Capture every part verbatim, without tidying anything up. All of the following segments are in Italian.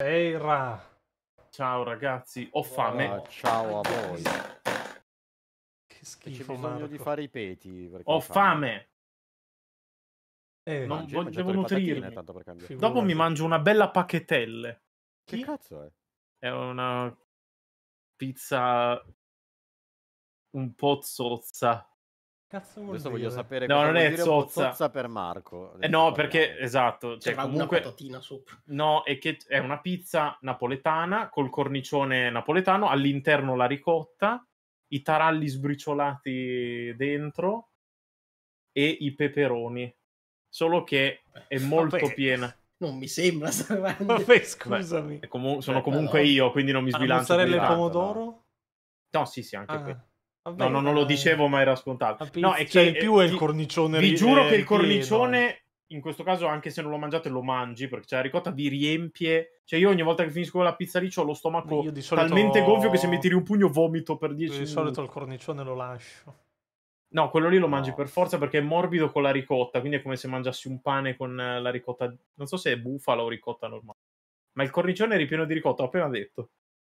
Buonasera. Ciao ragazzi, ho fame. Ah, ciao a voi. Che C'è schifo, bisogno Marco. di fare i peti. perché Ho hai fame. fame. Eh, Non Mangi, hai voglio, mangiato devo le patatine, nutrirmi. tanto per cambiare. Figurati. Dopo mi mangio una bella pacchetelle. Che Chi? cazzo è? È una pizza un po' zozza. Cazzo vuol Adesso dire? voglio sapere No, cosa non vuol è dire un po' zozza. zozza per Marco. Eh Adesso no, parliamo. perché esatto, cioè C'era comunque una patatina sopra. no, è che è una pizza napoletana col cornicione napoletano, all'interno la ricotta, i taralli sbriciolati dentro e i peperoni. Solo che è molto Vabbè. piena. Non mi sembra sta grande. Vabbè, scusami. È comu- sono Beh, comunque però- io, quindi non mi Ah, sbilancio più mozzarella di e tanto. pomodoro? No, sì, sì, anche Ah, qui. vabbè, No, no, non lo eh, dicevo, ma era scontato. la pizza- No, è cioè, che in più è il ti- cornicione Vi ri- giuro eh, che il ripieno. cornicione, in questo caso, anche se non lo mangiate, lo mangi, perché c'è la ricotta, vi riempie. Cioè, io ogni volta che finisco la pizza lì ho lo stomaco Io di solito- talmente gonfio che se mi tiri un pugno vomito per dieci Di minuti. solito il cornicione lo lascio. No, quello lì lo mangi No. per forza perché è morbido con la ricotta, quindi è come se mangiassi un pane con eh, la ricotta. Non so se è bufala o ricotta normale. Ma il cornicione è ripieno di ricotta, ho appena detto.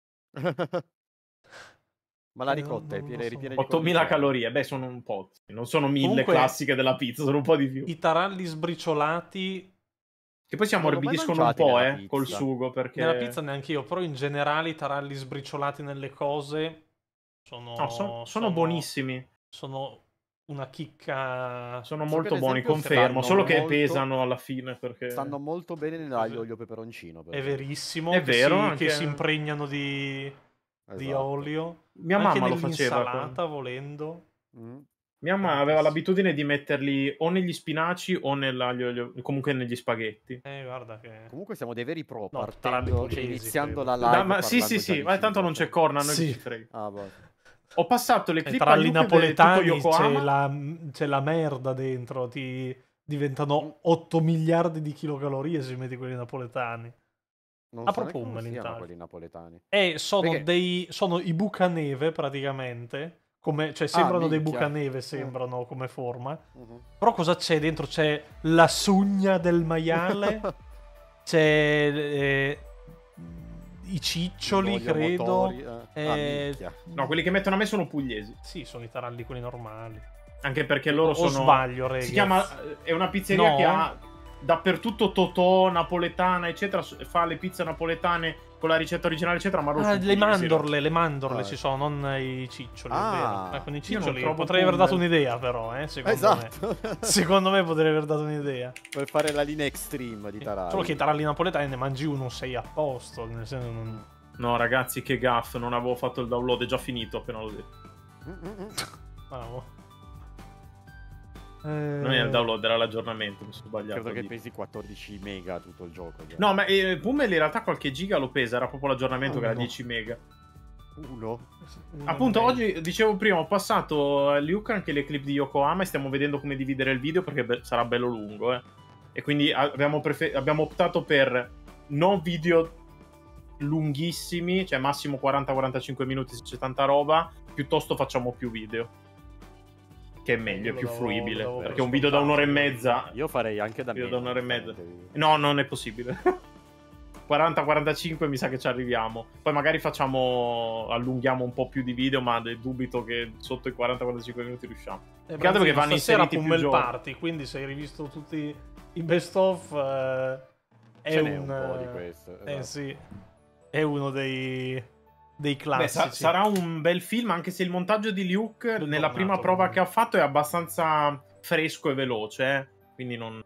Ma la Eh, ricotta è non- piena, non ripiena so. di ottomila cornicione. calorie, beh, sono un po'. Non sono mille Comunque- classiche della pizza, sono un po' di più. I taralli sbriciolati Che poi si Non l'ho mai ammorbidiscono un mangiati po', nella eh, pizza. col sugo, perché... nella pizza neanche io, però in generale i taralli sbriciolati nelle cose sono, No, son- sono buonissimi. Sono una chicca. Sono So molto che, ad buoni, esempio, confermo. stanno Solo che molto- pesano alla fine, perché... Stanno molto bene nell'aglio olio peperoncino. per È esempio. verissimo. È che vero, si, anche- che si impregnano di, di Esatto. olio. Mia Anche mamma lo faceva. nell'insalata, volendo. Mm. Mia mamma aveva Tantissimo. l'abitudine di metterli o negli spinaci o nell'aglio, olio- comunque negli spaghetti. Eh, guarda che. Comunque siamo dei veri pro, No, partendo, taralli pugliesi, iniziando credo. la live. Da- ma sì, parlando sì, già sì, di ma tanto cibo. non c'è corna, a noi Sì. che ci frega. Ah, boh. Ho passato le Nei clip a taralli Luke di tutto napoletani c'è Yokohama. la, c'è la merda dentro. Ti diventano otto miliardi di kilocalorie se metti quelli napoletani. Non A so neanche profumo come siano all'interno. quelli napoletani. E sono Perché? dei. Sono i bucaneve praticamente. Come, cioè, sembrano dei minchia. bucaneve, sembrano come forma. Mhm. Però cosa c'è dentro? C'è la sugna del maiale, c'è eh, i ciccioli, Olio credo. motori, eh. Ah, eh, minchia. No, quelli che mettono a me sono pugliesi. Sì, sono i taralli quelli normali. Anche perché loro O sono... sbaglio, ragazzi. Si chiama... È una pizzeria No. che ha dappertutto Totò, napoletana, eccetera. Fa le pizze napoletane con la ricetta originale, eccetera, ma loro Ah, sono le pugliesi, mandorle, le mandorle Ah. ci sono, non i ciccioli, Ah. è vero. Eh, con i Io non ciccioli trovo potrei aver pull. dato un'idea, però, eh, secondo Esatto. me. Secondo me potrei aver dato un'idea. Per fare la linea extreme di taralli. Solo che i taralli napoletani ne mangi uno, sei a posto, nel senso non... No, ragazzi, che gaff, non avevo fatto il download, è già finito appena l'ho detto. Mm, mm, mm. Bravo. Non era il download, era l'aggiornamento, mi sono sbagliato. Credo che di- pesi quattordici mega tutto il gioco. già. No, ma eh, Pummel in realtà qualche giga lo pesa, era proprio l'aggiornamento che era Uno. dieci mega. Uno? Appunto, oggi, dicevo prima, ho passato a Luke anche le clip di Yokohama e stiamo vedendo come dividere il video perché be- sarà bello lungo, eh. E quindi abbiamo, prefer- abbiamo optato per non video lunghissimi, cioè massimo quaranta quarantacinque minuti se c'è tanta roba, piuttosto facciamo più video. Che è meglio, è Lo più davo- fruibile. lo davo per Perché un video da scontato. un'ora e mezza... Io farei anche da Io meno. da un'ora e mezza. onestamente. No, non è possibile. quaranta quarantacinque mi sa che ci arriviamo. Poi magari facciamo... allunghiamo un po' più di video, ma dubito che sotto i quaranta quarantacinque minuti riusciamo. Eh, Che altro che vanno stasera inseriti più Pummel giochi. Party, quindi se hai rivisto tutti i best of eh, è Ce un, n'è un po' di eh, questo. eh esatto. sì, è uno dei dei Beh, classici. sa- sarà un bel film, anche se il montaggio di Luke Ben nella tornato, prima prova comunque. che ha fatto è abbastanza fresco e veloce, eh. Quindi non...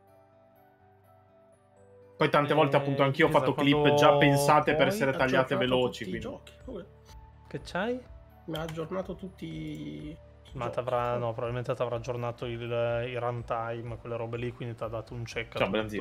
Poi tante Eh, volte appunto anch'io ho Pisa, fatto clip quando già pensate per puoi, essere Ha tagliate aggiornato veloci. tutti i Quindi. giochi. Come? Che c'hai? Mi ha aggiornato tutti i Ma giochi. t'avrà, no, probabilmente ti avrà aggiornato il, il runtime, quelle robe lì, quindi ti ha dato un check a Ciao, tutto. Branzio.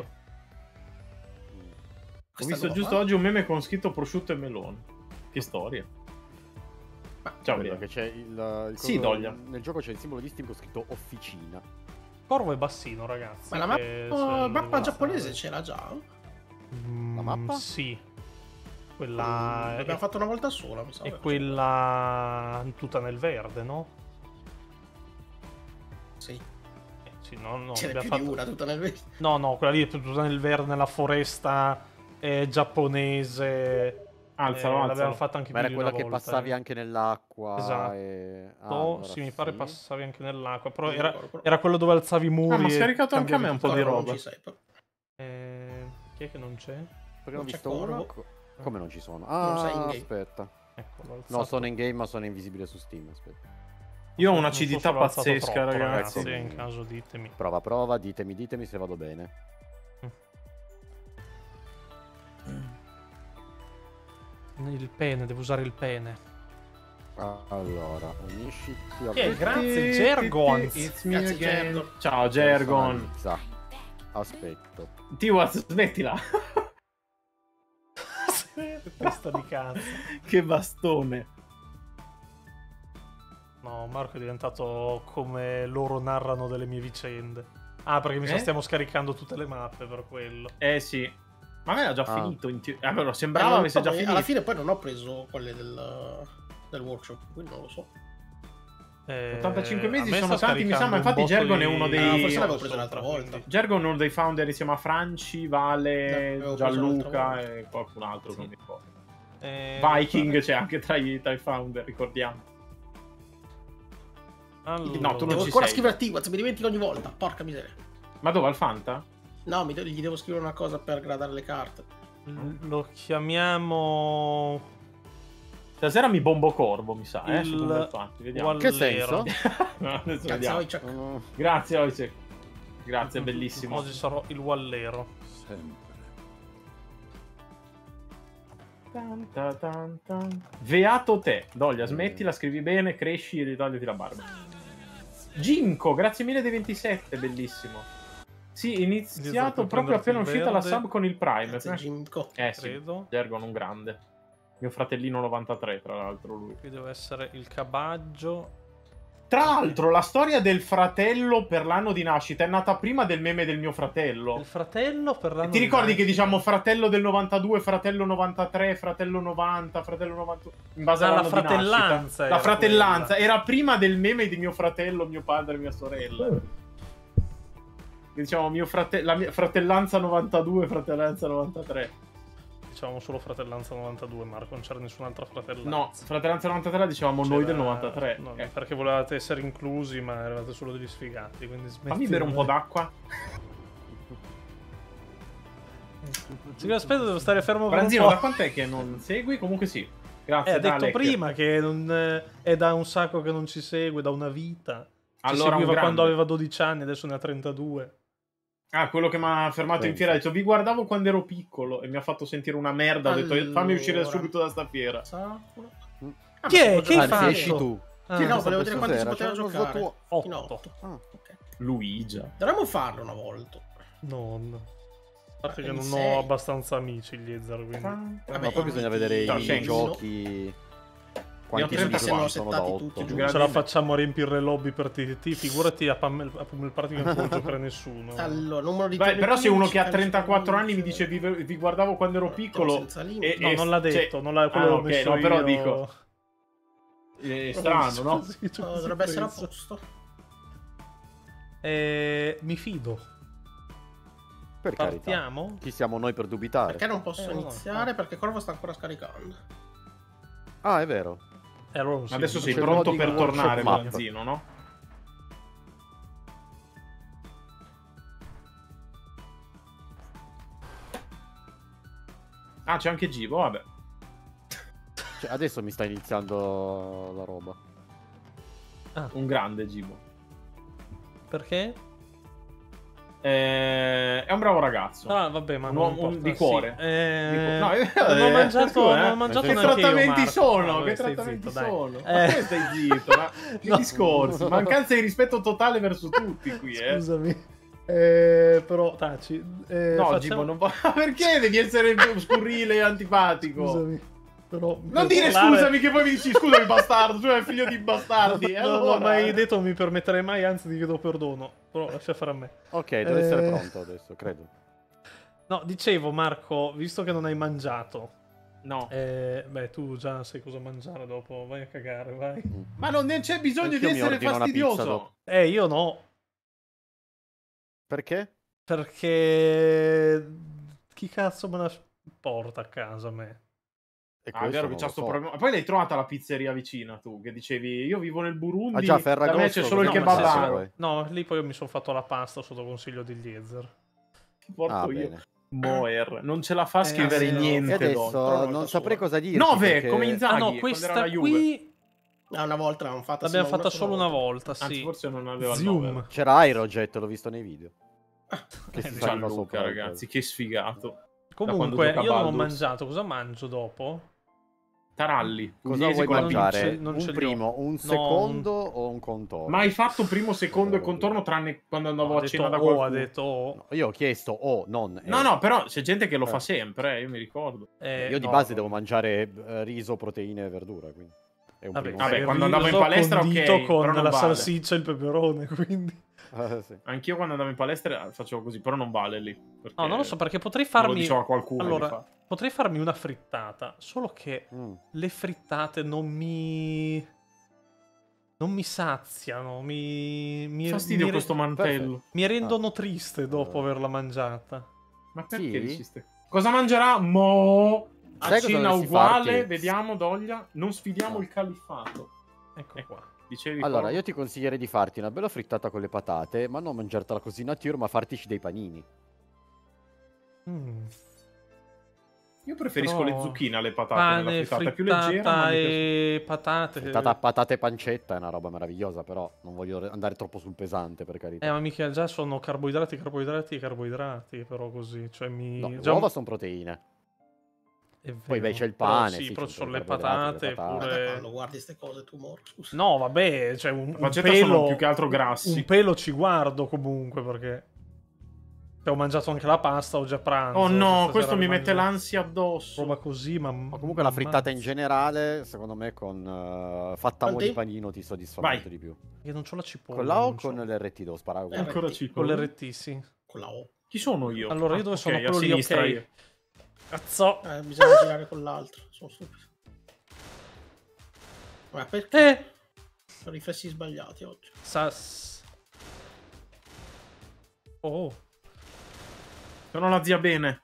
Ho Questa visto nuova giusto qua? oggi un meme con scritto prosciutto e melone. Che storia. Ciao, Vedo Brian. che c'è il, il Sì, coso- Doglia. Nel gioco c'è il simbolo di Steam con scritto officina. Corvo e bassino, ragazzi. Ma la che mappa, se- mappa la- giapponese c'era già? Mm, La mappa? Sì. Quella Mm, L'abbiamo è, fatta una volta sola, mi sa. è quella tutta nel verde, no? Sì. Eh, sì, no, no, Ce n'è abbiamo più di fatto- una tutta nel verde. no, no, quella lì è tutta nel verde, nella foresta. è giapponese. Alzalo, eh, alzalo. L'abbiamo fatto anche Ma era più di quella una che volta, passavi eh. anche nell'acqua. Esatto. E... Ah, Oh, allora sì, mi pare sì. passavi anche nell'acqua. Però Non era, ricordo, però. era quello dove alzavi i muri. Ah, ma ha e scaricato anche a me un po' di Corvo roba. non ci sei, però. Eh, chi è che non c'è? Perché Non ho c'è visto Corvo. uno. Co- Come non ci sono? Non sei in Ah, game. aspetta. Ecco, l'ho alzato. No, sono in game, ma sono invisibile su Steam. Aspetta. Io ho una Non so se acidità l'ho alzato pazzesca, troppo, ragazzi. ragazzi. In caso ditemi. Prova, prova, ditemi, ditemi se vado bene. Il pene, devo usare il pene. Ah, allora, unisciti a Eh, grazie, Gergons. It's me Grazie, again. Gergon. Ciao, Gergon. Personalizza. Aspetto. T-Waz, smettila. Testa di cazzo. Che bastone. No, Marco è diventato come loro narrano delle mie vicende. Ah, perché mi sa Eh? stiamo scaricando tutte le mappe per quello. Eh sì. Ma a me era già Ah. finito. In te- ah, però Eh, sembrava non avesse so, già poi- finito. alla fine poi non ho preso quelle del, del workshop, quindi non lo so. Eh, ottantacinque mesi a me sono sta tanti, mi sa, ma scaricando infatti un botto Gergon è di- uno Ah, dei- forse l'avevo Sì, preso l'altra volta. quindi- Gergon è uno dei founder insieme a Franci, Vale, L'avevo preso Gianluca l'altra e qualcun altro. Sì. Non mi ricordo. Eh, Viking c'è anche tra i, tra i founder, ricordiamo. allora- No, tu non Devo ci ancora sei. scrivere a T-Waz, mi dimentico ogni volta. Porca miseria. Ma dove, al Fanta? No, mi de- gli devo scrivere una cosa per gradare le carte. L- Lo chiamiamo Stasera mi bombo Corvo, mi sa, eh, Il su Google Fanta. Vediamo. Che Wallero. senso? No, adesso Grazie, vediamo. Wojciech. Mm, Grazie, Wojciech. Grazie, bellissimo. Oggi sarò il Wallero. sempre. Tan, ta, tan, tan. Beato te. Doglia, smettila, scrivi bene, cresci e ritogliti la barba. Ginko, grazie mille dei ventisette, bellissimo. Sì, iniziato Iniziato a proprio prenderti appena il uscita la verde. sub con il Prime. Grazie, Jimco. Eh sì, Credo. Gergon un grande. Mio fratellino novantatré, tra l'altro, lui. Qui deve essere il cabaggio. Tra l'altro, la storia del fratello per l'anno di nascita è nata prima del meme del mio fratello. Il fratello per l'anno Ti ricordi di che nascita? diciamo fratello del novantadue, fratello novantatré, fratello novanta, fratello novantuno, in base Ah, la all'anno di nascita. fratellanza La era fratellanza quella. era prima del meme di mio fratello, mio padre e mia sorella. Che diciamo mio frate- la mia fratellanza novantadue, fratellanza novantatré. Diciamo solo fratellanza novantadue, Marco, non c'era nessun'altra fratellanza. No, fratellanza novantatré la dicevamo C'era- noi del novantatré. No, Eh. perché volevate essere inclusi, ma eravate solo degli sfigati, quindi smettila. Fammi bere un po' d'acqua. Sì, aspetta, devo stare fermo per Branzino, un da po'. quant'è che non segui? Comunque sì. Grazie, Eh, ha detto Dalek. prima che non, eh, è da un sacco che non ci segue, da una vita. Ci Allora, un seguiva grande. quando aveva dodici anni, adesso ne ha trentadue. Ah, quello che mi ha fermato in Penso. fiera ha detto vi guardavo quando ero piccolo e mi ha fatto sentire una merda. Ho detto fammi uscire Allora. subito da sta fiera. Sakura. Mm. Ah, Chi ma è? si può Che hai giocare Anzi, fatto? esci tu. Ah, Sì, no, Questa volevo vedere quanto si stasera, poteva c'è uno giocare. slot- In otto. otto. Ah. Ok. Luigia. Dovremmo farlo una volta. Non. A parte che in non sei. ho abbastanza amici gli Ezer, quindi... Vabbè, Ma poi bisogna vedere No, i Shanks. giochi. Quanti trenta sono, qua, sono da settati otto. tutti giù. Ce Grandi la me. facciamo a riempire le lobby per T T T, figurati a Pummel a Pummel Party che non può giocare nessuno. Allora, numero di Beh, turni però se uno che ha quindici, trentaquattro anni mi quindici, dice vi, vi guardavo quando ero piccolo senza limiti. e- No, e- non l'ha cioè- detto, non l'ha quello Ah, l'ho ok, messo no, però io. dico è strano, no? Sì, c'ho Oh, così dovrebbe essere a preso. posto. Eh, mi fido. Per carità. Partiamo? Chi siamo noi per dubitare? Perché non posso Eh, no, iniziare? no. Perché Corvo sta ancora scaricando. Ah, è vero. Eh, allora non si Adesso fido. sei C'è pronto il per loading tornare, workshop map. Branzino, no? Ah, c'è anche Gibo, vabbè. Cioè, adesso mi sta iniziando la roba. Un grande Gibo. Perché? Eh, è un bravo ragazzo. Ah, vabbè, ma Un non uomo- un- importa, di cuore. sì. Eh, Di cu- no, è- non ho eh, mangiato, scusa, non ho eh. mangiato Che Che neanche io, trattamenti Marco. sono? No, Che stai trattamenti zitto, dai. sono? Eh. Ma come stai zitto? Ma che No. discorsi? Mancanza di rispetto totale verso tutti qui, eh. Scusami. Eh, però taci. Eh, No, facciamo- Gibo, non va... perché devi essere scurrile e antipatico? Scusami. Però Non per dire parlare- scusami che poi mi dici scusami bastardo, tu sei figlio di bastardi. No, e non l'ho allora... mai detto, non mi permetterei mai, anzi ti chiedo perdono. Però lascia fare a me. Ok, deve essere Eh. pronto adesso, credo. No, dicevo Marco, visto che non hai mangiato, No, eh, beh tu già sai cosa mangiare dopo, vai a cagare, vai. ma non ne c'è bisogno Anch'io di mi essere ordino una pizza fastidioso. dopo. Eh, io no, Perché? perché... Chi cazzo me la... porta a casa a me. E Ah, è vero che questo c'ha non sto lo so. problema. Poi l'hai trovata la pizzeria vicina tu, che dicevi io vivo nel Burundi, Ah già, da me Ferragosto, c'è solo il così no, non ma so kebabaro. poi. No, lì poi mi sono fatto la pasta sotto consiglio di Eliezer. Ti porto Ah, io. bene. Moer, non ce la fa a Eh, scrivere sì, no. E niente. adesso Don. Però non volta saprei sola. cosa dirti. nove perché... come Inzaghi Ah no, quando era questa la Juve. qui Ah, una volta l'hanno fatta, sì, l'abbiamo ma fatta sola solo una volta, Anzi, sì. forse non aveva il Zium. nove. C'era Aerojet, l'ho visto nei video. Che Eh, si Gianluca, saliva sopra. Gianluca, il ragazzi, che sfigato. Da quando Comunque, gioca io non ho Baldur's. mangiato, cosa mangio dopo? Taralli, Cosa pugliesi vuoi con la non pizza. mangiare? ce- non un ce li ho. primo, un No, secondo o un contorno? Ma hai fatto primo, secondo e Cosa vuoi contorno tranne quando No, andavo ha a detto cena da oh, qualcuno? ha detto oh. No, io ho chiesto o non. No, eh. no, però c'è gente che lo Eh. fa sempre, eh, io mi ricordo. Eh, Io di no, base no. devo mangiare eh, riso, proteine e verdura. Quindi è un Vabbè, primo. Vabbè, fai il quando andavo in riso palestra, condito ok, con però non la vale. salsiccia e il peperone, quindi... Eh, sì. Anch'io quando andavo in palestra facevo così, però non vale lì. Perché No, non lo so, perché potrei me lo farmi... diceva qualcuno. Allora, di fatto. potrei farmi una frittata, solo che Mm. le frittate non mi... non mi saziano, mi... mi, Fastidio mi, questo mantello. mi rendono triste dopo Uh. averla mangiata. Ma perché Sì? dici ste- Cosa mangerà Mo? A Sai cosa cena dovresti uguale, farti? vediamo Doglia. Non sfidiamo No. il califfato. Ecco Ecco. qua. Dicevi Allora, cosa? io ti consiglierei di farti una bella frittata con le patate, ma non mangiartela così nature, ma fartici dei panini. Mm. Io preferisco Però- le zucchine alle patate nella Pane, frittata, è più leggera, ma frittata mi piace. e patate. Frittata a patate e pancetta è una roba meravigliosa, però non voglio andare troppo sul pesante, per carità. Eh, ma mica già sono carboidrati, carboidrati e carboidrati, però così. Cioè mi... No, le già- uova sono proteine. È Poi beh, vero. c'è il Però pane, sì, sì, però ci ci sono sono le i carboidrati, patate, le patate. Ma da pure... quando guardi queste cose tu, Mor, scusa. No, vabbè, cioè un, un pancetta pelo... sono più che altro grassi. Un pelo ci guardo comunque, perché... Cioè, ho mangiato anche la pasta oggi a pranzo. Oh no, stasera questo mi mangio mette l'ansia addosso. Roba così, ma... Ma comunque la frittata in generale, secondo me, con uh, fatta a mo' Quanti? di panino ti soddisfa Vai. molto di più. Io non c'ho la cipolla. Con la O o non c'ho. con l'R T? Devo sparare uguale. Ancora R T. ci Con l'R T, sì. Con la O. Chi sono io? Allora, io Ah, dove ok, sono? a Quello lì, sinistra ok. io. Cazzo! Eh, bisogna girare con l'altro. Sono stupido. Ma perché? Eh! Sono riflessi sbagliati oggi. Sas... Oh. Sono la zia bene.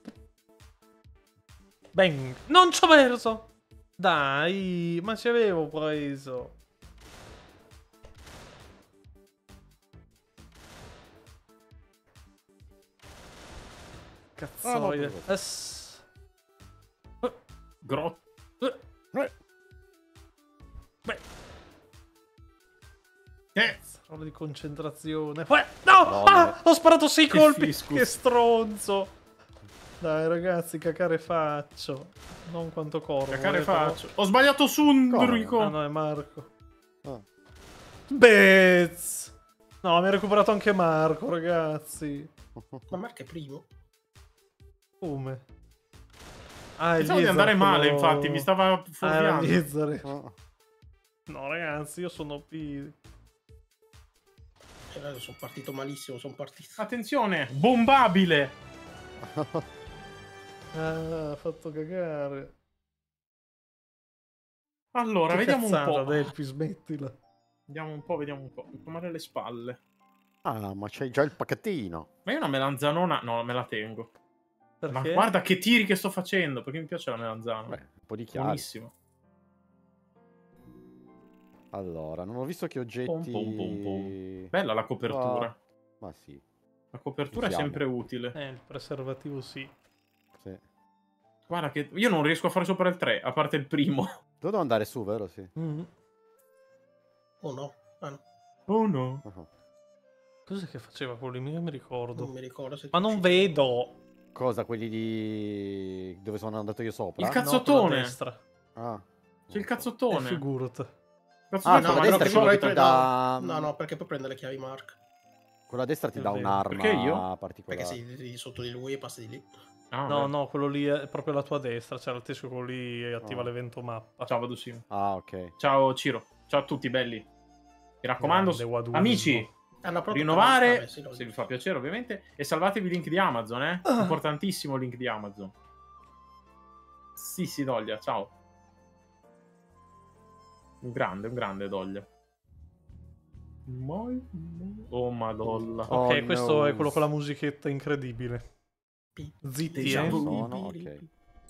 Bang! Non ci ho perso! Dai, ma ci avevo preso. Cazzoide. Ah, no, Ass- Grotto. Eh, Beh, Eh, roba di concentrazione. Eh, no! No, Ah, ho sparato sei Che colpi! fiscus. Che stronzo! Dai, ragazzi, cacare faccio. Non quanto corro. cacare eh, però- faccio. Ho sbagliato Sundrico. Ah, no, è Marco. Ah. Bez! No, mi ha recuperato anche Marco, ragazzi. Ma Marco è primo. Come? Ah, è Pensavo di Liezar andare male, quello- infatti, mi stava Ah, era fuorviando. Liezar. Ah. No, ragazzi, io sono P. E adesso sono partito malissimo, sono partito. Attenzione, bombabile. Ah, ha fatto cagare. Allora, Che vediamo un cazzata, po'. Delphi, smettila. Vediamo un po', vediamo un po'. Mi fa male le spalle. Ah, ma c'hai già il pacchettino. Ma io una melanzanona... No, me la tengo. Perché? Ma guarda che tiri che sto facendo, perché mi piace la melanzana. Beh, un po' di chiaro. Buonissimo. Allora, non ho visto che oggetti... Pom, pom, pom, pom. Bella la copertura. Ah, ma sì, La copertura è Usiamo. sempre utile. Eh, il preservativo sì. sì. Guarda che io non riesco a fare sopra il tre, a parte il primo. Devo andare su, vero? Sì. Mm. Oh no. Ah, no. Oh no. Uh-huh. Cos'è che faceva quello lì? Mica mi ricordo. Non mi ricordo se Ma ti non uccidi. vedo. Cosa, quelli di... dove sono andato io sopra? Il cazzo- No, con la Cazzottone. destra. Ah. C'è il Eh, cazzottone. figurati. Cazzottone Ah, fa no, quella male destra è che quello poi che ti poi- dà... No, no, perché poi prende le chiavi Mark. Quella destra ti È dà vero. un'arma Perché io? particolare. Perché sei di sotto di lui e passi di lì. Ah, No, beh. no, quello lì è proprio alla tua destra. C'era il teschio, quello lì attiva Oh. l'evento mappa. Ciao Vadusino. Ah, ok. Ciao Ciro. Ciao a tutti belli. Mi raccomando, Grande Waduismo. amici, Hanno proprio rinnovare, vabbè, sì, lo se vi dico. fa piacere ovviamente, e salvatevi il link di Amazon, eh? Ah. Importantissimo il link di Amazon. Sì, sì, Doglia, ciao. Un grande, un grande Doglia. Oh, madonna. Oh, Ok, questo no. è quello con la musichetta incredibile. Zitti, Déjà eh. vu. Sono, ok.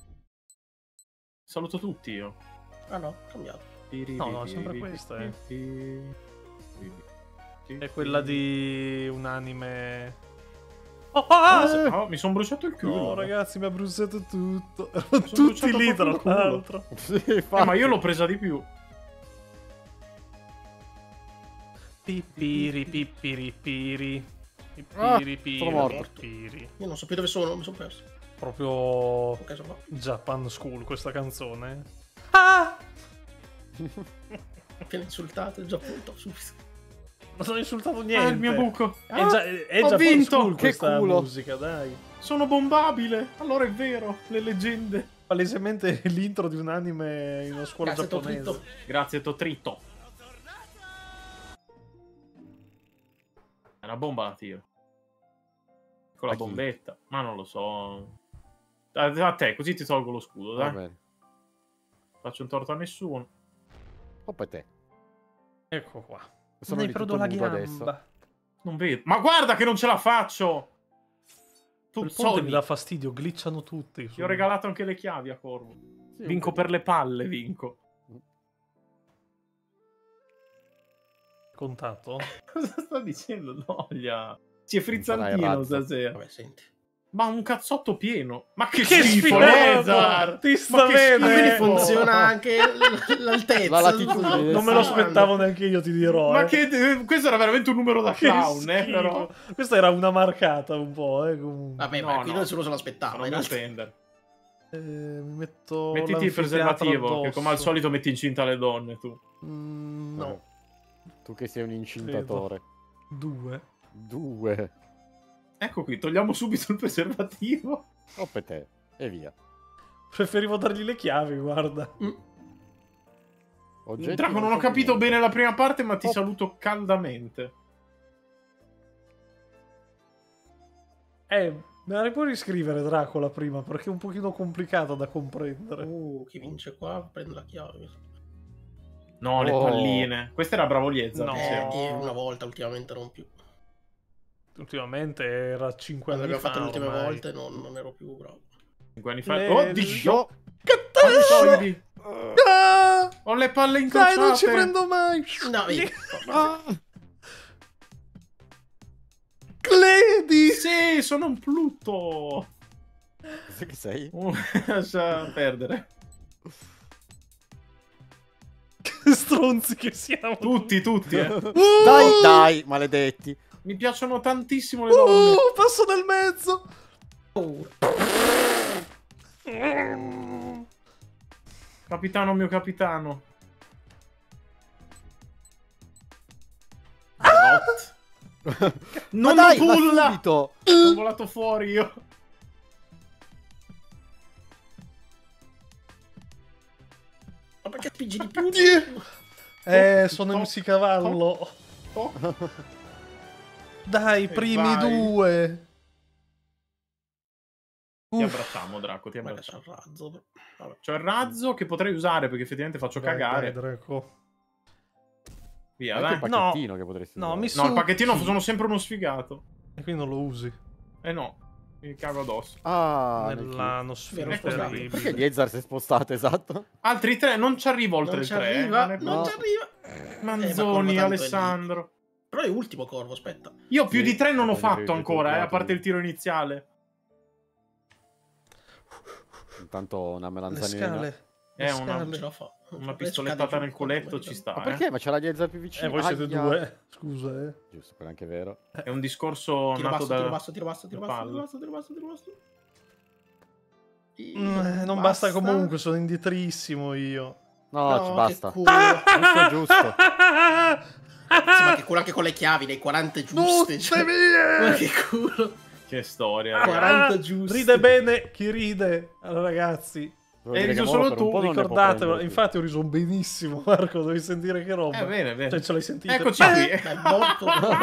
Saluto tutti io. Ah no, cambiato. No, no, è sempre questa, eh. È quella di un anime... Oh, ah, Ah, oh, mi sono bruciato il culo. no, ragazzi, mi ha bruciato tutto. Erano Sono tutti bruciato lì, tra proprio il culo. l'altro. Sì, Eh, ma infatti. io l'ho presa di più. Pipiri, pipiri, piri. Ah, Pipiri, piri, sono morto. pipiri. Io non so più dove sono, mi sono perso. Proprio Ok, sono qua. Japan School questa canzone. Ah! Appena insultato, già punto subito. Non ho insultato niente. Ah, il mio buco. È, Ah, già, è ho Japan vinto. School Che questa culo. musica, dai. Sono bombabile. Allora è vero, le leggende. Palesemente l'intro di un anime in una scuola Grazie, giapponese. Totrito. Grazie, Totrito. È una bomba la tiro. Con la A chi? bombetta. Ma non lo so. A, a te, così ti tolgo lo scudo, Va dai. bene. Faccio un torto a nessuno. Hoppa te. Ecco qua. Sono Ne lì prodo tutto la nudo adesso. gamba. Non vedo. Ma guarda che non ce la faccio! Tu Il ponte mi sogni. dà fastidio, glitchano tutti. Ti ho regalato anche le chiavi a Corvo. Sì, Vinco un po' per le palle, vinco. Contato? Cosa sta dicendo Noglia? Si è Sarai frizzantino razzo. stasera. Vabbè, senti. Ma un cazzotto pieno. Ma che, Che schifo, sfigato! Laser! Ti sta Ma che bene! schifo! Ma quindi funziona anche l- l'altezza. La latitudine. Scusa, Non me lo sto aspettavo neanche io, ti dirò. Ma eh. che... eh, questo era veramente un numero da Che clown, eh, schifo. però. Questa era una marcata un po', eh, comunque. Vabbè, No, ma qui no. nessuno se l'aspettava. Non in mi realtà. offendere. Eh, mi metto Mettiti il l'anfiteatro preservativo, che addosso. come al solito metti incinta le donne, tu. Mm, no, Tu che sei un incintatore. due. Due. Ecco qui, togliamo subito il preservativo. Hoppa te. E via. Preferivo dargli le chiavi, guarda. Mm. Oggetti Draco, non ho so capito niente. bene la prima parte, ma ti Oh. saluto caldamente. Eh, me la puoi riscrivere Dracula prima, perché è un pochino complicata da comprendere. Uh, chi vince qua prende la chiave. No, le Oh. palline. Questa era Bravo Liezza. No. mi Eh, sembra. io una volta, ultimamente non più. Ultimamente era cinque Quando anni abbiamo fa fatto le ultime ormai. volte non, non ero più bravo. Cinque anni fa. Le- Oh, le- Dio! Che Soldi! Ah! Ho le palle Dai, incrociate! non ci prendo mai! No, vedi. Ah! Gledi! Sì, sono un Pluto! Sai che sei? Uh, lascia perdere. Che stronzi che siamo! Tutti, tutti, eh. Uh! Dai, dai, maledetti. Mi piacciono tantissimo le donne. Uh, passo nel mezzo! Oh, Capitano mio capitano. Non Ma dai, mi ma pulla! subito. Sono volato fuori io. ma perché spingi di più? Eh, Oh, sono oh, M C Cavallo. Oh. Dai, E primi vai. due. Ti Uff. abbracciamo, Draco, ti Ma c'è abbracciamo. il razzo. Vabbè. C'ho il razzo che potrei usare perché effettivamente faccio Dai, cagare. dai, Draco. Via, Anche il dai. No. pacchettino che potresti No, usare. mi No, il pacchettino succhi. sono sempre uno sfigato. E quindi non lo usi. Eh no, mi cago addosso. Ah, nel Nell'anosfera Vero, spostato. terribile. Perché gli Ezar si è spostato, esatto? Altri tre, non ci arrivo oltre Non il ci tre. arriva, eh, non no. ci arriva. Eh, ma Manzoni, Corvo tanto è lì. Alessandro. Però è ultimo Corvo, aspetta. Io più Sì, di tre non ho perché fatto avevi ancora, eh, a calcolato. parte il tiro iniziale. Intanto una Le melanzanina. scale. È Le una- scale. Non ce la fa. Una pistolettata nel culetto ci sta, Ma eh. perché? Ma c'è la Ezar più vicina. Eh, voi siete Aia. due. Scusa, eh. Giusto, quello è anche vero. È un discorso Tiro nato basso, da... tiro basso, tiro basso, tiro da basso, palle. tiro basso, tiro basso, tiro basso. Mm, eh, non basta comunque, sono indietrissimo io. No, No, ci che basta. culo. Giusto, giusto. Sì, ma che culo anche con le chiavi, le quaranta giuste. Tutte Cioè. Ma mie! che culo. Che storia, ragazzi. quaranta giuste. Ride bene chi ride. Allora, ragazzi, Devo Hai dire che riso Moro solo per un tu, po' non ne può ricordatevelo. prendere più. Infatti ho riso benissimo, Marco, devi sentire che roba. Eh, bene, bene. Cioè, ce l'hai sentito? Eccoci Eh, qui. Dai, morto.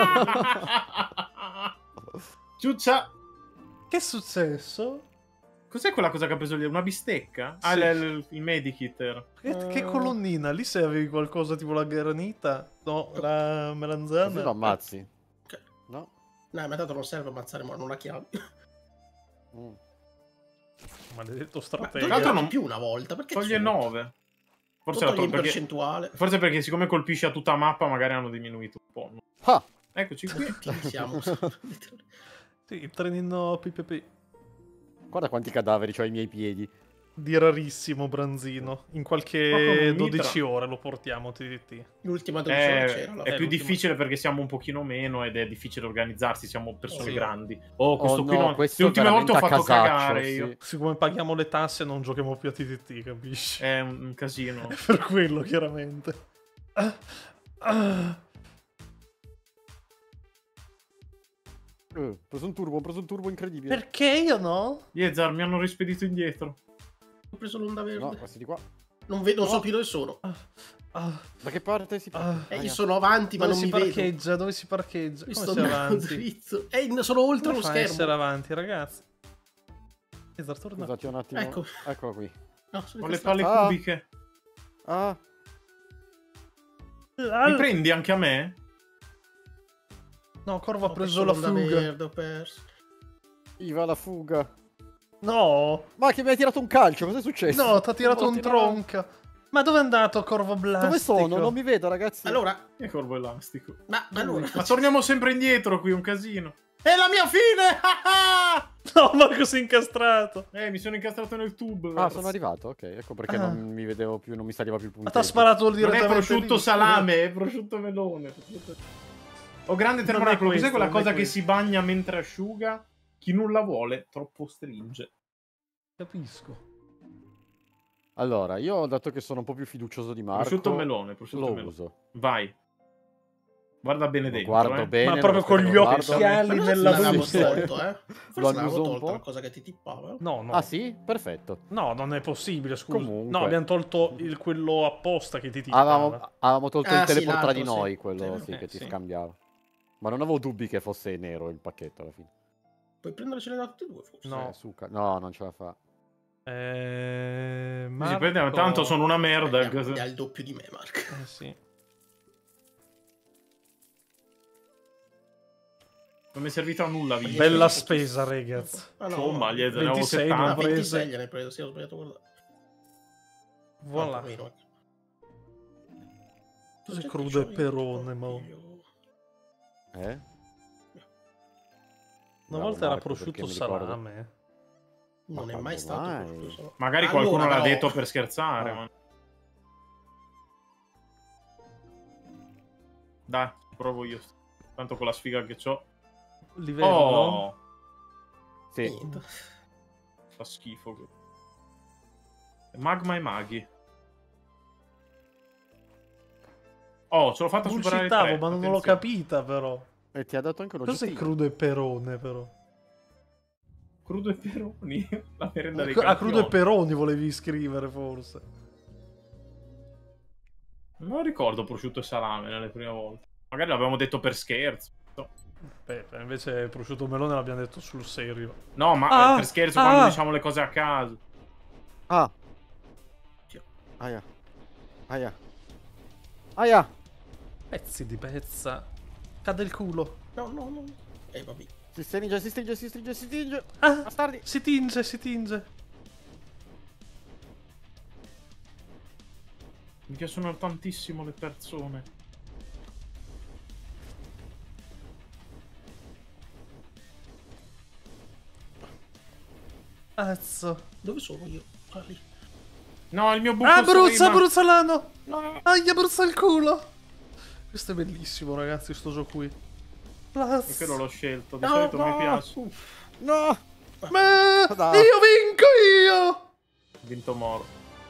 Ciuccia. Che è successo? Cos'è quella cosa che ha preso lì? Una bistecca? Ah, Sì. il, il, il medikit era. Che, che Eh. colonnina? Lì se avevi qualcosa tipo la granita? No, la melanzana? Così lo ammazzi. Ok. No? No, ma tanto non serve ammazzare, ma non la chiavi. Mm. Maledetto Ma stratega. Tanto toglie non- di più una volta, perché Toglie ci- nove. Forse, lo la toglie in to- perché... percentuale. Forse perché siccome colpisce a tutta mappa magari hanno diminuito un po'. Ah! Eccoci qui. Cattivi siamo. Sì, il trenino P P P. Guarda quanti cadaveri ho ai miei piedi. Di rarissimo Branzino. In Ma con qualche un mitra. dodici ore lo portiamo T D T. L'ultima dodici ore Eh, c'era. la- è Eh, più l'ultimo- difficile perché siamo un pochino meno ed è difficile organizzarsi, siamo persone Sì. grandi. Oh, questo Oh qui no, non... questo Le ultime volte ho veramente fatto a casaccio, cagare sì. io. Siccome paghiamo le tasse non giochiamo più a T D T, capisci? È un, un casino. È per quello, chiaramente. Ah, ah. Eh, ho preso un turbo, ho preso un turbo incredibile. Perché io no? Yezar, mi hanno rispedito indietro. Ho preso l'onda verde. No, questi di qua. Non vedo, non so No. più dove sono. Ah, ah, Da che parte si parte? ah. Eh, io Aia. sono avanti, ma Dove non si mi vedo. parcheggia? Dove si parcheggia? Mi Come sto sei andando avanti? dritto. Eh, sono oltre Come lo fai a essere schermo. avanti, ragazzi? Cesar, torna. Scusate un attimo. Ecco. Eccola qui. No, sono Ho le incastrato. palle Ah. cubiche. Ah, Ah, Mi prendi anche a me? no, Corvo ha Ho preso perso la l'onda fuga. verde, ho perso. Iva la fuga. No, Ma che mi hai tirato un calcio, cos'è successo? no, ti ha tirato Non un lo tiravo. tronca. Ma dove è andato Corvo Blastico? Dove sono? Non mi vedo, ragazzi. Allora, E corvo elastico. ma allora. Ma torniamo sempre indietro qui, un casino. È la mia fine! No, Marco si è incastrato. eh, mi sono incastrato nel tubo. Ah, sono arrivato, ok. Ecco perché Ah. non mi vedevo più, non mi saliva più il Ma punteggio. ti ha sparato Non è direttamente prosciutto lì. salame, è prosciutto melone. Prosciutto- Oh, grande Non è termonacolo, cos'è questo, quella non è cosa che questo. si bagna mentre asciuga? Chi nulla vuole, troppo stringe. Capisco. Allora, io dato che sono un po' più fiducioso di Marco, Prosciutto melone, prosciutto lo melone. uso. Vai. Guarda bene Lo dentro, guardo eh. bene. Ma proprio lo con gli guardo. occhiali Ma non nella l'avevamo luce. tolto, eh. Lo Forse l'avevamo annuso un tolto po'. la cosa che ti tippava. No, no. Ah sì? Perfetto. No, non è possibile, scusa. Comunque. No, abbiamo tolto il, quello apposta che ti tippava. Avevamo, avevamo tolto Ah, il sì, teleport tra di l'altro, sì. noi, quello Sì, sì, eh, che ti sì. scambiava. Ma non avevo dubbi che fosse nero il pacchetto alla fine. Puoi prendercene da tutti e due, forse. No. Eh, suca- no, non ce la fa. Eh, Sì, Marco... prendiamo- tanto sono una merda. Eh, cosa- ne ha il doppio di me, Marco. Eh, sì. Non mi è servito a nulla. vi- Bella spesa, ragazzi. Ah, no, Insomma, no. gli ne avevo ventisei non Ah, settanta. prese. ventisei gliene hai preso, sì, ho sbagliato a guardare. Voilà. No, meno, ecco. Cos'è C'è crudo e che c'ho perone, io. mo? Eh? Una Bravo, volta era Marco, prosciutto perché mi ricordo. salame. Non Ma è mai quando stato mai? prosciutto salame. Magari Allora, qualcuno l'ha però- detto per scherzare. Ah. Ma... Dai, provo io. Tanto con la sfiga che ho. Livello. Oh, Sì. Niente. fa schifo. Magma e maghi. Oh, ce l'ho fatta superare il Bullshittavo, tre. ma non l'ho attenzione. capita, però. E ti ha dato anche un Cos'è oggettino. crudo e perone, però? Crudo e peroni. La merenda dei A crudo e campioni. peroni volevi scrivere, forse. Non ricordo prosciutto e salame nelle prime volte. Magari l'avevamo detto per scherzo. Aspetta, invece prosciutto melone l'abbiamo detto sul serio. No, ma Ah, eh, per scherzo ah. quando diciamo le cose a caso. Ah. Aia. Aia. Aia. Pezzi di pezza. Cade il culo. No, no, no. Eh, vabbè. Si stringe, si stringe, si stringe, si stringe. Ah, Bastardi. si tinge, si tinge. Mi piacciono tantissimo le persone. Azzo. Dove sono io? Ah, lì. No, il mio buco Ah, Bruzza, prima. Bruzzolano. No. Ah, gli bruzza il culo. Questo è bellissimo, ragazzi, sto gioco qui. Plus. E quello l'ho scelto. Di No, solito no. mi piace. Ho No. Ma Dai. io vinco io. vinto Moro.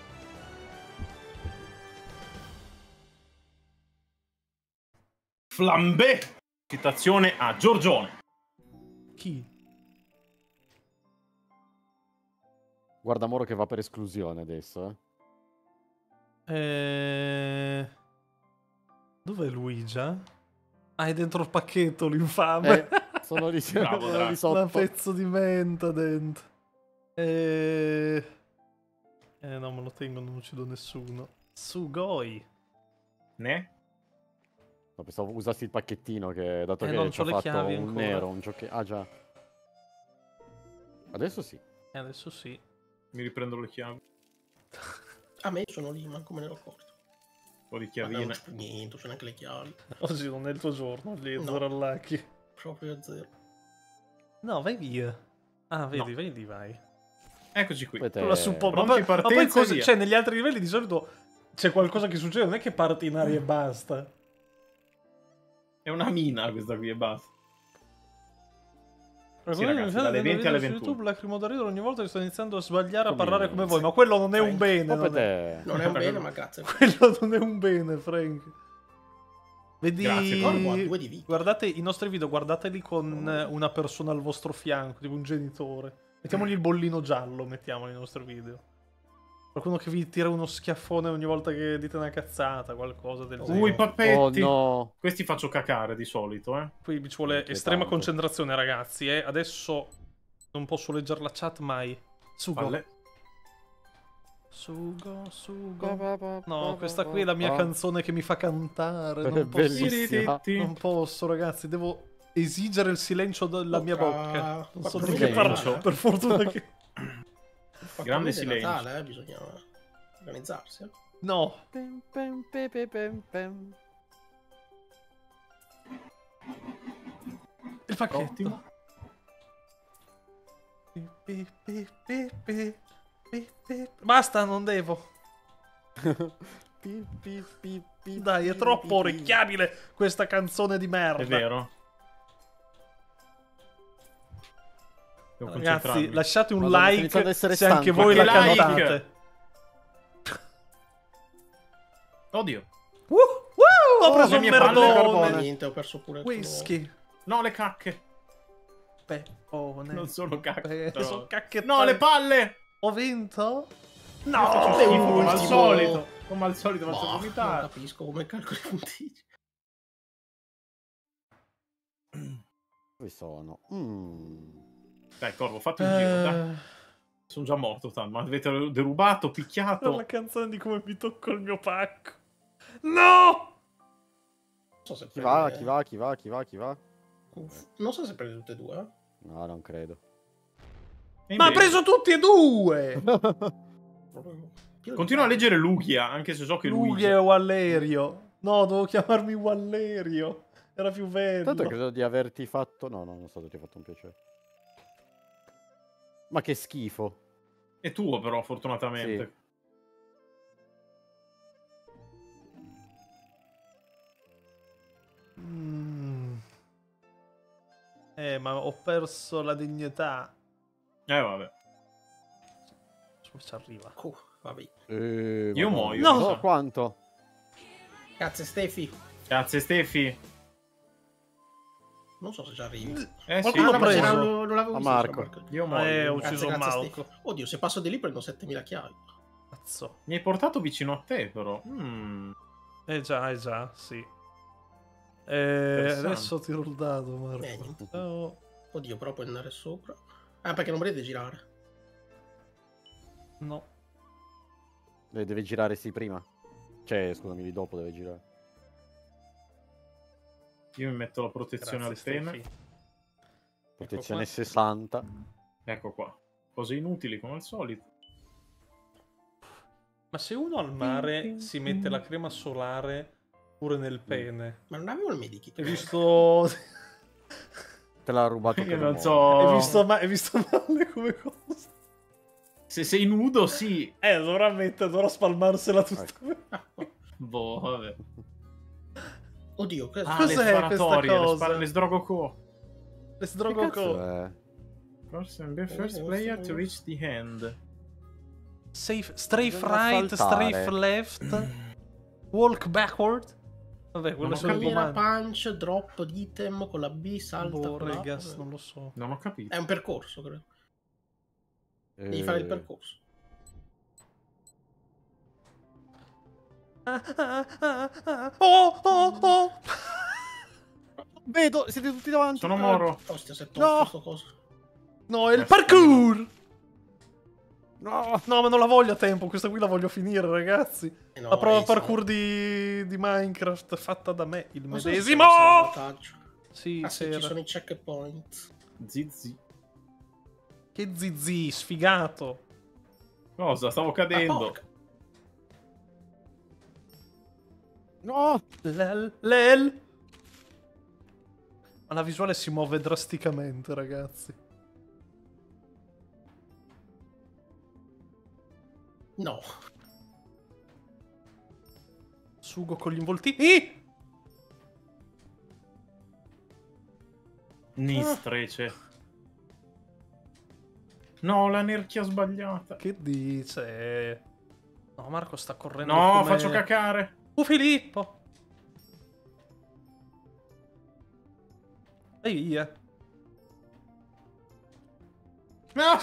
Flambé. Citazione a Giorgione. Chi? Guarda Moro che va per esclusione adesso, eh. Eh... Dov'è Luigia? Ah, è dentro il pacchetto, l'infame. Eh, sono lì, Bravo, sono Dra. lì sotto. Un pezzo di menta dentro. Eh... eh, no, me lo tengo, non uccido nessuno. Sugoi. Ne? No, pensavo usassi il pacchettino che dato Eh, che non ci c'ho ha le fatto chiavi un ancora. nero, un giochi... Ah già. Adesso sì. E adesso sì. Mi riprendo le chiavi. A me sono lì, manco me ne ero accorto. Un po' di Ma chiavine. non c'è niente, c'è neanche le chiavi. Oggi non è il tuo giorno, lì, No. Zorallacchi. Proprio a zero. No, vai via. Ah, vedi, No. vai lì, vai. Eccoci qui. Aspetta, Tu la su- ma, Pronti, poi- ma poi partenza, cosa, via. cioè, negli altri livelli di solito c'è qualcosa che succede, non è che parti in aria e basta. È una mina questa qui e basta. Per Sì, quello ragazzi, che mi dalle fate venti alle vedere su ventuno. YouTube lacrimo da ridere ogni volta che sto iniziando a sbagliare a Come parlare come inizia? voi, ma quello non è un bene. Ma Non è... te. Non è un bene, ma grazie. Quello non è un bene, Frank. Vedi, Grazie, Corvo ha due di vita. guardate i nostri video, guardateli con eh, una persona al vostro fianco, tipo un genitore. Mettiamogli il bollino giallo, mettiamoli nei nostri video. Qualcuno che vi tira uno schiaffone ogni volta che dite una cazzata, qualcosa del genere. Ui, pappetti. Oh no. Questi faccio cacare di solito, eh. Qui ci vuole Minchia, estrema tanto. concentrazione, ragazzi. Eh. Adesso non posso leggere la chat mai. Sugo. Palle. Sugo, sugo. No, questa qui è la mia canzone che mi fa cantare. È Non posso, bellissima. non posso, ragazzi. Devo esigere il silenzio della mia Tocca- bocca. Non so tocca di che silenzio. parlo. Per fortuna che... Grande Grande silenzio. Natale, eh, bisogna organizzarsi. Eh. No. Pem, pem, pe, pe, pem, pem. Il pacchetto. Ottimo. Pi, pi, pi, pi, pi, pi, pi. Basta, non devo. Pi, pi, pi, pi, Dai, è pi, troppo pi, pi. orecchiabile questa canzone di merda. È vero. Devo Ragazzi, concentrarmi. lasciate un Madonna, sto iniziando like ad essere se anche stanco. voi Ma la che like? cantate. Oddio. Uh, uh, ho Oh, preso le un mie palle carbone. merdone. Niente, ho perso pure il Whisky. No, le cacche. Peppone. Non sono cacche. Pe- però. sono cacche. No, le palle. Ho vinto? Io No! faccio schifo come al ultimo. solito. Come al solito faccio Boh, non vomitare. capisco come calcoli i puntiggi. Dove sono? Mm. Dai, Corvo, fatti un giro, dai. Eh, Sono già morto, tanto. Ma avete derubato, picchiato. la canzone di come mi tocco il mio pacco. No! Non so se Chi va, prende- chi va, chi va, chi va, chi va? Uff, non so se prende tutte e due. Eh. No, non credo. E Ma ha invece- preso tutti e due! Proprio- più di Continuo a tanto. leggere Lugia, anche se so che Luigi Luigi. e Wallerio. No, dovevo chiamarmi Wallerio. Era più bello. Tanto credo di averti fatto... No, no, non so se ti ho fatto un piacere. Ma che schifo. È tuo, però, fortunatamente. Mm. Eh, ma ho perso la dignità. Eh, vabbè. Come ci arriva? Uh, vabbè. Eh, Io madonna. muoio. No. So quanto? Grazie, Stefi. Grazie, Stefi. Non so se ci arrivi. Eh, sì. Qualcuno Ah, l'ha no, ma preso. c'era- non l'avevo A visto, Marco. c'era Io muoio. Eh, ho Grazie, ucciso grazie, Malco. Stefi. Oddio, se passo di lì prendo settemila chiavi. Cazzo. Mi hai portato vicino a te, però. Mm. Eh già, eh già, sì. Eh, Interessante. adesso tiro il dado, Marco. Eh, niente. Ciao. Oddio, però puoi andare sopra. Ah, perché non volete girare? No. Deve, deve girare sì prima. Cioè, scusami, lì dopo deve girare. Io mi metto la protezione Grazie, al pene. Stefi. Protezione Ecco qua. sessanta. Ecco qua. Cose inutili, come al solito. Ma se uno al mare si mette la crema solare pure nel pene, Ma non avevo il medikit. hai visto... Te l'ha rubato Io per non amore. so. hai visto, ma... hai visto male come cosa? Se sei nudo, sì. Eh, dovrà mettere, dovrà spalmarsela tutta. Boh, vabbè. Oddio, che... Ah, Cos'è le sparatorie, questa le, cosa? spar- le sdrogoco. Le Che sdrogo cazzo co. è? First and be first player to reach the hand. Safe, strafe Bisogna right, saltare. strafe left, walk backward. Vabbè, quello Non ho sono i Cammina, comandi. punch, drop di item con la B, salta Boh, con la A. regas, non lo so. Non ho capito. È un percorso, credo. Devi Eh, fare il percorso. Ah, ah, ah, ah. Oh, oh, oh. Vedo, siete tutti davanti. Sono Moro. Ostia, se No. tocco sto coso. No, è il Eh, parkour! No. No, ma non la voglio a tempo, questa qui la voglio finire, ragazzi. Eh no, La prova Ace, parkour di, di Minecraft fatta da me, il non so se medesimo. c'è un salvataggio. Sì, Ah sì, ci c'era. sono i checkpoint. Zizi. Che zizi, sfigato. Cosa? Stavo Ah, cadendo. porca. No! Lel, lel. Ma la visuale si muove drasticamente, ragazzi. No. Sugo con gli involtini. Nistrece. No, la nerchia sbagliata. Che dice? No, Marco sta correndo. No, come... faccio cacare. Uh, Filippo. E via. No!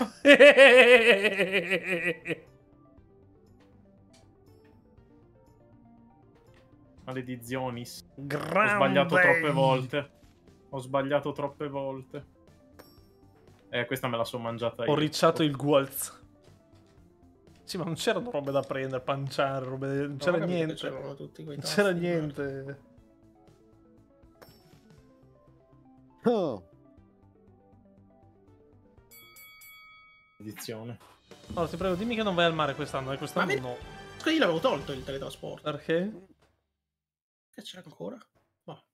Maledizionis. Ho sbagliato troppe volte. Ho sbagliato troppe volte. Eh, questa me la sono mangiata io. Ho ricciato il Gualz. Sì, ma non c'erano robe da prendere, panciare, robe... non c'era Non ho capito che niente. c'erano tutti quei Non tasti, c'era ma- niente. Oh. Edizione. Allora, ti prego, dimmi che non vai al mare quest'anno. E quest'anno Ma no. Io l'avevo tolto il teletrasporto. Perché? Che c'è ancora? Boh.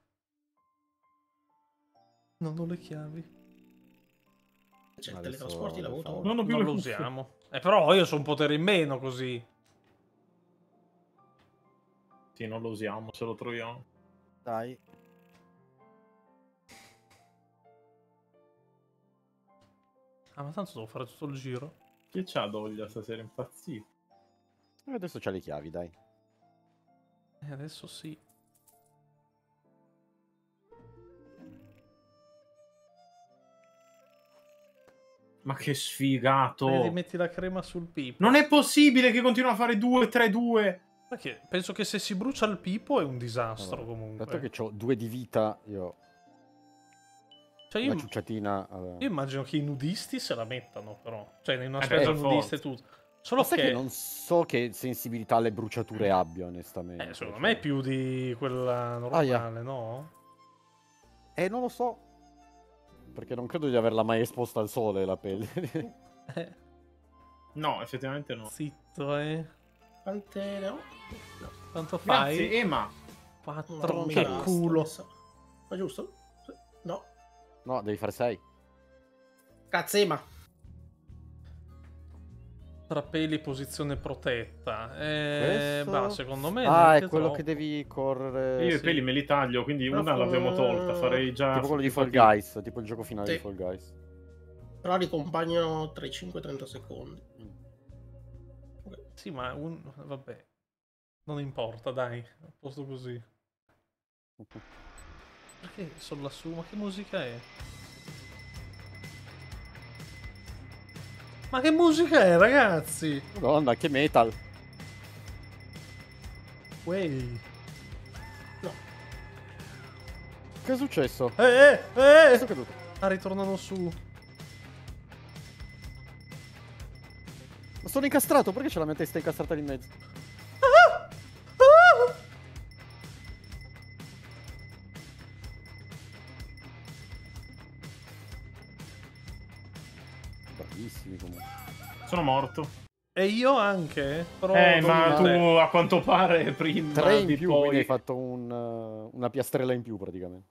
Non ho le chiavi. C'è il Adesso teletrasporti, l'avevo lo tolto. Non ho più Non le lo cuffie. usiamo. Eh, però io sono un potere in meno così. Sì, non lo usiamo, se lo troviamo. Dai. Ah, ma tanto devo fare tutto il giro. Chi c'ha Doglia stasera? Impazzito. E adesso c'ha le chiavi, dai. E adesso sì. Ma che sfigato. Vedi, metti la crema sul pipo. Non è possibile che continua a fare due tre due. Perché penso che se si brucia il pipo è un disastro Allora, comunque. dato che ho due di vita, io Cioè io, una ciucciatina. eh. io immagino che i nudisti se la mettano però. Cioè in una Eh spiaggia beh, nudista e forza. tutto. Solo Ma sai che, che non so che sensibilità alle bruciature abbia, onestamente. eh, secondo cioè. me è più di quella normale, Aia. no? Eh, non lo so. Perché non credo di averla mai esposta al sole la pelle. Eh, No, effettivamente no. zitto, eh. Quante ne ho? Quanto fai? Grazie, Ema. Quattro, Non mi che basta, culo. mi sa. Ma giusto? Sì. No. No, devi fare sei. Cazzo, ma Tra peli posizione protetta. Eh, Questo? bah, secondo me Ah, neanche è quello troppo. che devi correre. Io i sì. peli me li taglio, quindi Ma una fu- l'abbiamo tolta. Farei già. Tipo quello di Fall fatica. Guys, tipo il gioco finale Sì. di Fall Guys. però ricompagnano tra i cinque e i trenta secondi. Sì, ma un... vabbè. Non importa, dai. A posto così. Perché sono lassù? Ma che musica è? Ma che musica è, ragazzi? Madonna, che metal. Wey. Che è successo? Eh, eh, Cosa è eh! caduto? Ah, ritornano su. Ma sono incastrato, perché c'è la mia testa incastrata lì in mezzo? Ah! Ah! Bravissimi comunque. Sono morto. E io anche? Però Eh, non ma tu male. a quanto pare prima Tre in di più, quindi poi... hai fatto un, uh, una piastrella in più praticamente.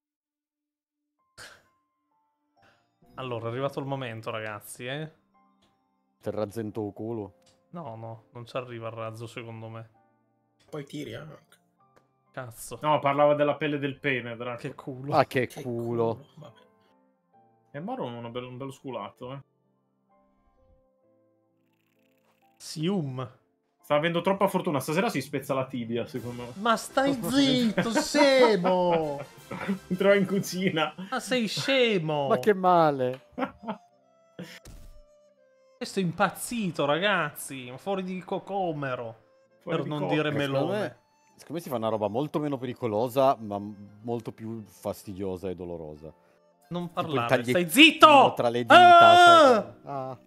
Allora, è arrivato il momento, ragazzi, eh? Ti razzento il culo. No, no, non ci arriva il razzo, secondo me. Poi tiri eh, anche. Cazzo. No, parlava della pelle del pene, Draco. Che culo. Ah, che, Che culo. Vabbè. E Maro è un bello, un bello sculato, eh. Sium. Sta avendo troppa fortuna. Stasera si spezza la tibia, secondo me. Ma stai zitto, Semo! Entrò in cucina. Ma sei scemo! Ma che male. Questo è impazzito, ragazzi! Fuori di cocomero. Fuori per di non cocca. dire Secondo melone. me, secondo me si fa una roba molto meno pericolosa, ma molto più fastidiosa e dolorosa. Non Tipo il parlare, tagliettino stai zitto! tra le dita. Ah! sai? Ah.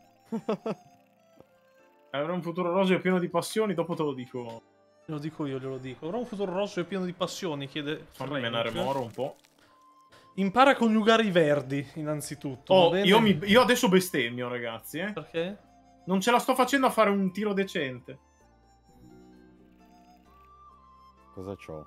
Avrà un futuro roseo pieno di passioni, dopo te lo dico. Glielo dico io, glielo dico. Avrà un futuro rosso e pieno di passioni, chiede Fammi Frank. menare Moro un po'. Impara a coniugare i verdi, innanzitutto. Oh, va bene? io, mi, io adesso bestemmio, ragazzi, eh. Perché? Non ce la sto facendo a fare un tiro decente. Cosa c'ho?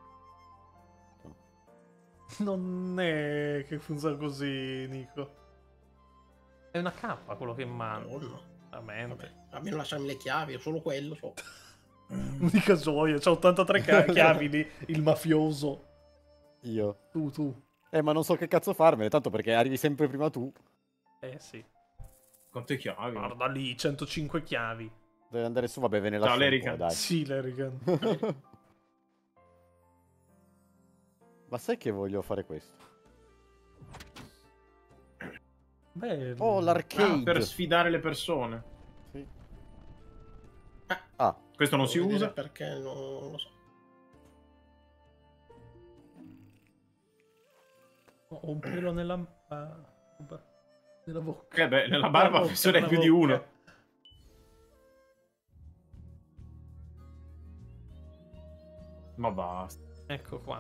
Non è che funziona così, Nico. È una cappa quello che manda. Madonna. Veramente. Vabbè, almeno lasciarmi le chiavi, io solo quello so. Unica gioia, c'ha ottantatré ca- chiavi lì, il mafioso. Io. Tu, tu. Eh, ma non so che cazzo farmene, tanto perché arrivi sempre prima tu. Eh sì. Quante chiavi? Guarda lì, centocinque chiavi. Devi andare su, vabbè, ve ne Ciao, lascio un Lerica. po', dai. Sì, Lerican. Ma sai che voglio fare questo? Bello. Oh, l'arcade! Ah, per sfidare le persone. Sì. Ah, Ah, Questo non devo si vedere usa. perché non, non lo so. Ho un pelo nella... ah, nella bocca. Eh beh, nella barba Nella penso ne hai bocca, più di nella uno. bocca. Ma basta. Ecco qua.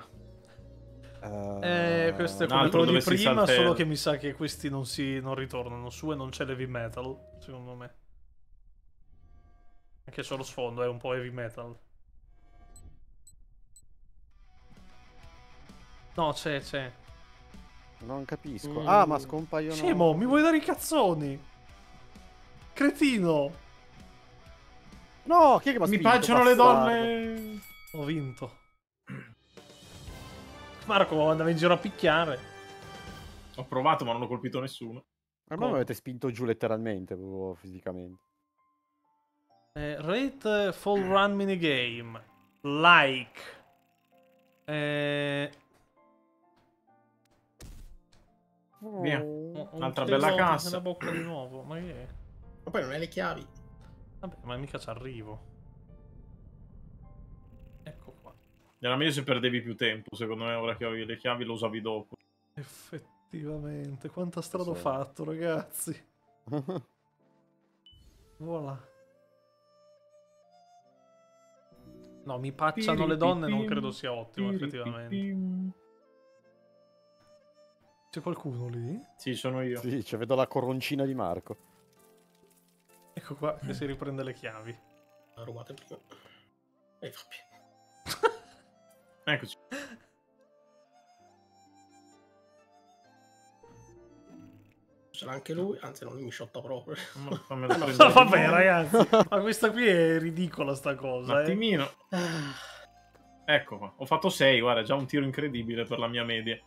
eh, Eh, questo è un come altro quello di dove si prima, saltella. solo che mi sa che questi non, si, non ritornano su e non c'è l'heavy metal, secondo me. Anche solo sfondo è un po' heavy metal. No, c'è, c'è. Non capisco. Mm. Ah, ma scompaiono... Scemo, mi vuoi dare i cazzoni? Cretino! No, chi è che m'ha Mi spinto, piacciono le bastardo? donne. Ho vinto. Marco andava in giro a picchiare. Ho provato, ma non ho colpito nessuno. Ma voi mi avete spinto giù letteralmente, proprio fisicamente. Eh, rate Fall Run minigame. Like. Eh, Via. ho un Altra pelo bella cassa. nella bocca di nuovo. Ma che è? Ma poi non hai le chiavi. Vabbè, ma mica ci arrivo. Ecco qua. Era meglio se perdevi più tempo, secondo me, ora che avevi le chiavi lo usavi dopo. Effettivamente, quanta strada ho Sì. fatto, ragazzi. Voilà. No, mi pacciano le donne, non credo sia ottimo, effettivamente. C'è qualcuno lì? Sì, sono io. Sì, cioè vedo la coroncina di Marco. Ecco qua che si riprende le chiavi. La rubate prima. E vabbè. Eccoci. C'era anche lui, anzi non mi shotta proprio. Ma fammelo No, prendere di vabbè, nuovo. ragazzi, ma questa qui è ridicola sta Un cosa, eh. attimino. Ecco qua. Ho fatto sei, guarda, già un tiro incredibile per la mia media.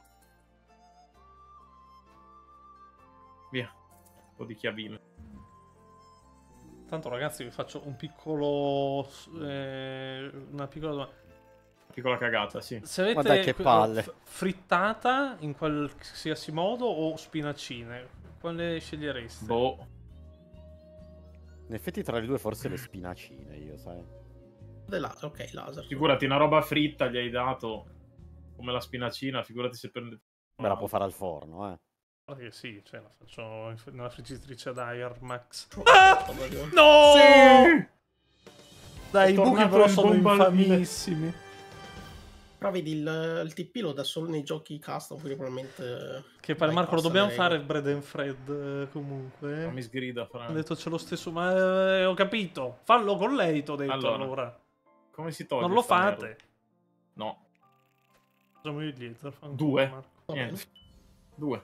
Via. Un po' di chiavine. Tanto ragazzi vi faccio un piccolo... eh, una piccola domanda. Piccola cagata, sì. Se avete Ma dai, che que- palle. f- frittata in qualsiasi modo o spinacine, quale scegliereste? Boh. In effetti tra le due forse le spinacine, io, sai. Del laser, ok, laser. Figurati, una roba fritta gli hai dato come la spinacina, figurati se prende... Beh, la può fare al forno, eh. Guarda che sì, cioè la faccio in- nella friggitrice ad Air Max. Ah! No! Sì! Dai, È i buchi tornato però il sono bombalino. infamissimi. Però vedi, il, il T P lo dà solo nei giochi custom, quindi probabilmente... Che pare, Marco, lo bypassa dobbiamo le fare regole. Bread and Fred eh, comunque. Non mi sgrida, Ho Frank. detto c'è lo stesso, ma eh, ho capito. Fallo con lei, t'ho detto allora. Allora. Come si toglie Non lo sta fate. merda? No. Facciamo il glitter. fanculo, Due. Marco. Va bene. Niente. Due.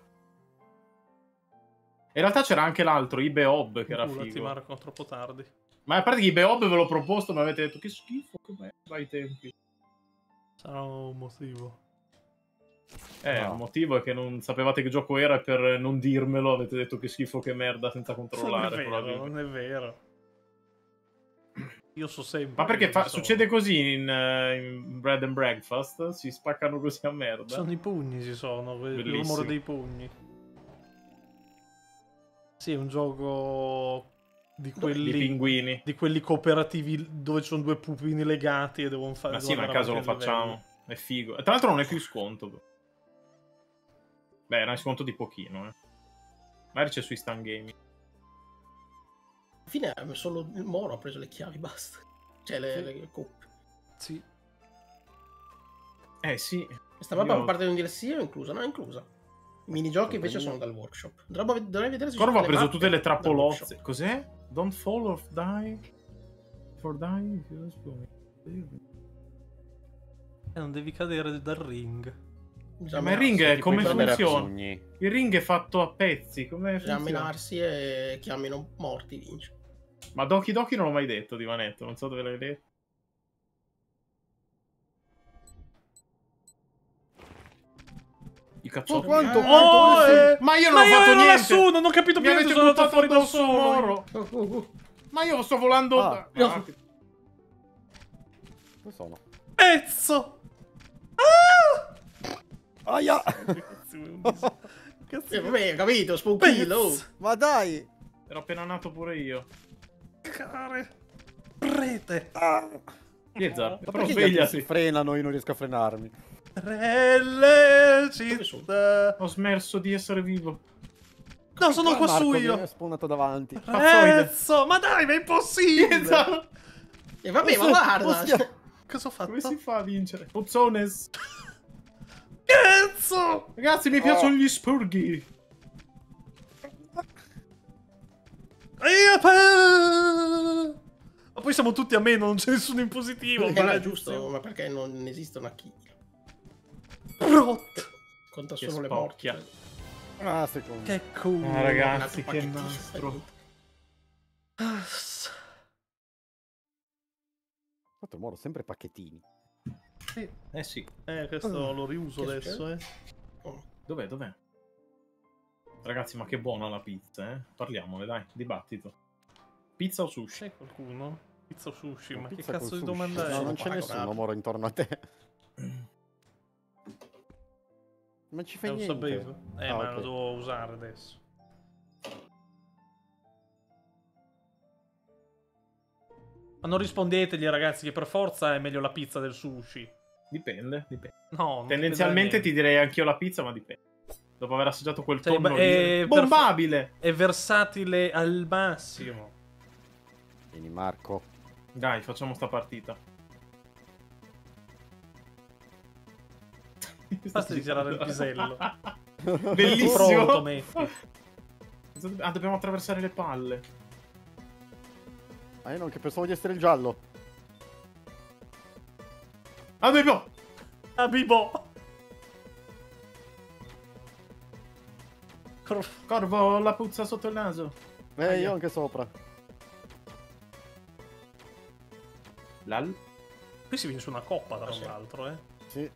In realtà c'era anche l'altro, Ibeob, che era Inculati, figo. Marco, troppo tardi. Ma a parte che Ibeob ve l'ho proposto, mi avete detto che schifo, che merda ai tempi. Sarà un motivo. Eh, No. il motivo è che non sapevate che gioco era e per non dirmelo avete detto che schifo, che merda senza Non è controllare. vero, probabilmente. non è vero. Io so sempre. Ma perché che fa- non so. succede così in, eh, in Bread and Breakfast? Si spaccano così a merda? Sono i pugni, ci sono. Il Bellissimo. rumore dei pugni. Sì, è un gioco di quelli... Di pinguini. di quelli cooperativi dove ci sono due pupini legati e devono fare... Ma sì, ma in caso lo facciamo. È figo. E tra l'altro non è più sconto. Beh, era in sconto di pochino, eh. Magari c'è su Instant Gaming. Alla fine eh, solo il Moro ha preso le chiavi, basta. Cioè le, le coppe. Sì. Eh sì. Questa mappa Io- fa parte di un D L C o è inclusa? No, è inclusa. I minigiochi invece sono dal workshop. Dovrei, dovrei vedere se ci Corvo sono ha preso mappe tutte le dal trappolozze. workshop. Cos'è? Don't fall or die. For die. Eh, non devi cadere dal ring. Bisogna Ma il ring è menarsi, come tipo, prendere a funziona? pugni. Il ring è fatto a pezzi. Come Bisogna funziona? menarsi e chi ha meno morti vince. Ma Doki Doki non l'ho mai detto, Divanetto. Non so dove l'hai detto. I cazzotti. Oh, quanto- Oh, eh, Ma io non ma ho fatto ero niente. lassù, non ho capito Mi più avete niente, sono andato buttato fuori da addosso un solo. moro. Uh, uh, uh. Ma io sto volando. Ah. da- No. Dove sono? Pezzo! Aia! Cazzo, Eh, vabbè, ho capito, spoochillo. pezzo! Ma dai! Ero appena nato pure io. Care. Prete! Piezza, Ma però perché gli altri si svegliati. frenano e io non riesco a frenarmi? Relle sono? città. Ho smesso di essere vivo. No, sono Ah, qua Marco su mi io. è spawnato davanti. Pazzoide. Pezzo! Ma dai, ma è impossibile! Piezza. E vabbè, ma Ossia- guarda. ossia- Cosa ho fatto? Come si fa a vincere? Pozzones. Cazzo! Ragazzi, mi piacciono gli spurghi. Io pe- Ma poi siamo tutti a meno, non c'è nessuno in positivo. Eh, ma è maledizione. giusto, ma perché non esistono a chi? Brot. Conta Che solo le spocchia. morti. Ah, secondo. Che culo. Ah, ragazzi, Nato che pacchettino, nastro. Ah, Fatto moro sempre pacchettini. sì. Eh sì. Eh, questo lo riuso Che adesso, eh. Oh. Dov'è, dov'è? Ragazzi, ma che buona la pizza, eh? Parliamone, dai, dibattito. Pizza o sushi? C'è qualcuno? Pizza o sushi? Ma che Pizza cazzo col di sushi. domanda è? No, non Sono c'è nessuno paragonato. moro intorno a te. Non ci Eh, fai lo niente. sapevo. Eh, Ah, ma ok. lo devo usare adesso. Ma non rispondetegli, ragazzi, che per forza è meglio la pizza del sushi. Dipende, dipende. No, non Tendenzialmente ti dipende direi anch'io la pizza, ma dipende. Dopo aver assaggiato quel Cioè, tonno beh, lì- eh, per- bombabile! È versatile al massimo. Vieni Marco. Dai, facciamo sta partita. Basta di tirare il pisello. Bellissimo. Pronto, metti. Ah, dobbiamo attraversare le palle. Ah, io non che pensavo di essere il giallo. Ah, dobbiamo... Ah, Bibo. Cor- Corvo, la puzza sotto il naso. Eh, Aia. io anche sopra. Lal. Qui si vince una coppa, tra Ah, sì. l'altro, eh. Sì.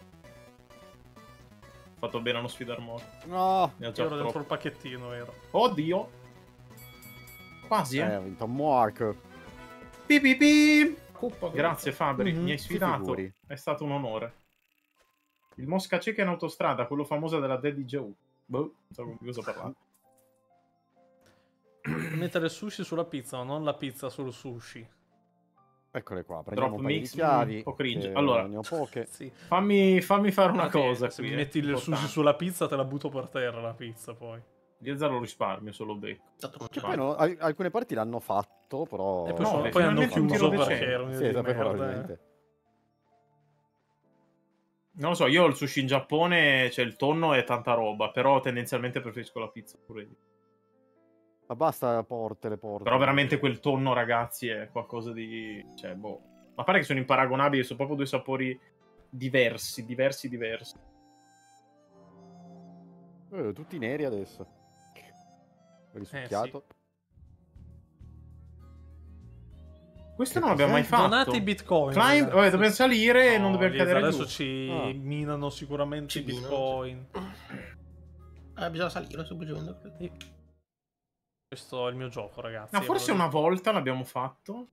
Fatto bene a non sfidar morto. No. Ne ha Io già ero dentro troppo. il pacchettino, ero. Oddio. Quasi, Eh, eh. ha vinto Mark. Pi, pi, pi. Coppa, Grazie Fabri, Mhm, mi hai ti sfidato. figuri. È stato un onore. Il Mosca Cieca in autostrada, quello famoso della Daddy Joe. Boh, non so di cosa parlare. Mettere il sushi sulla pizza, ma non la pizza sul sushi. Eccole qua, prendiamo Drop un paio mix, di chiavi. mm, un po' cringe. che Allora. ne ho poche. Sì. Fammi, fammi fare una Perché cosa. se qui, mi eh, metti il importante. sushi sulla pizza, te la butto per terra la pizza, poi. Diezza lo risparmio, solo becco. Stato un Che ciao. poi no, al- alcune parti l'hanno fatto, però... E poi, No, sono- beh, poi hanno finalmente un chiuso tiro perché decente. erano Sì, di esatto, merda, eh. probabilmente. Non lo so, io ho il sushi in Giappone, cioè il tonno è tanta roba, però tendenzialmente preferisco la pizza pure io. Ma basta porte le porte. Però veramente quel tonno, ragazzi, è qualcosa di... Cioè, boh. Ma pare che sono imparagonabili, sono proprio due sapori diversi, diversi, diversi. Eh, tutti neri adesso. Risucchiato. Questo Che non l'abbiamo mai cos'è? fatto. Donate i bitcoin. Climb... ragazzi. Vabbè, dobbiamo salire e non No, dobbiamo Liesa, cadere adesso giù. ci Ah. minano sicuramente Ci i minano, bitcoin. Eh, bisogna salire semplicemente. Sì. Questo è il mio gioco, ragazzi. No, forse Allora- una volta l'abbiamo fatto.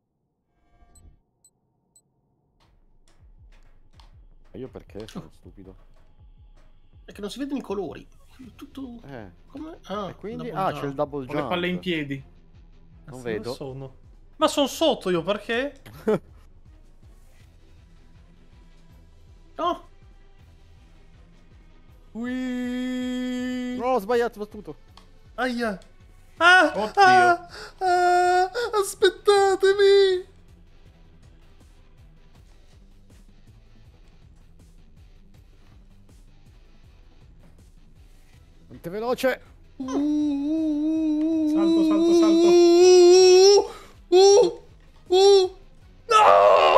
Io perché sono stupido? Perché non si vedono i colori. Tutto... Eh. Come? Ah, E quindi... double Ah, jump. c'è il double Con jump. le palle in piedi. Non Cazzo, vedo. dove sono? Ma sono sotto io, perché? No! Ui. No, ho sbagliato, ho battuto. Aia. Ah, Oddio. ah, ah, aspettatemi. Veramente veloce. Salto, salto, salto. Uh, uh, no!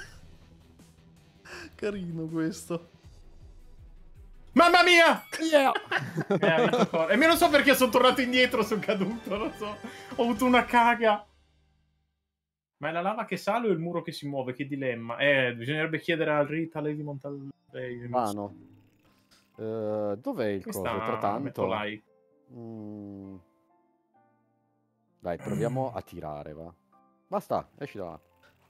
Carino questo. Mamma mia! Yeah. Eh, ha vinto Cor- e me non so perché sono tornato indietro, sono caduto, non so. Ho avuto una caga. Ma è la lava che sale o il muro che si muove? Che dilemma. Eh, bisognerebbe chiedere al Rita lei di montare. Vano. Uh, dov'è il coso? Tra tanto. Mm. Dai, proviamo a tirare, va. Basta, esci da là.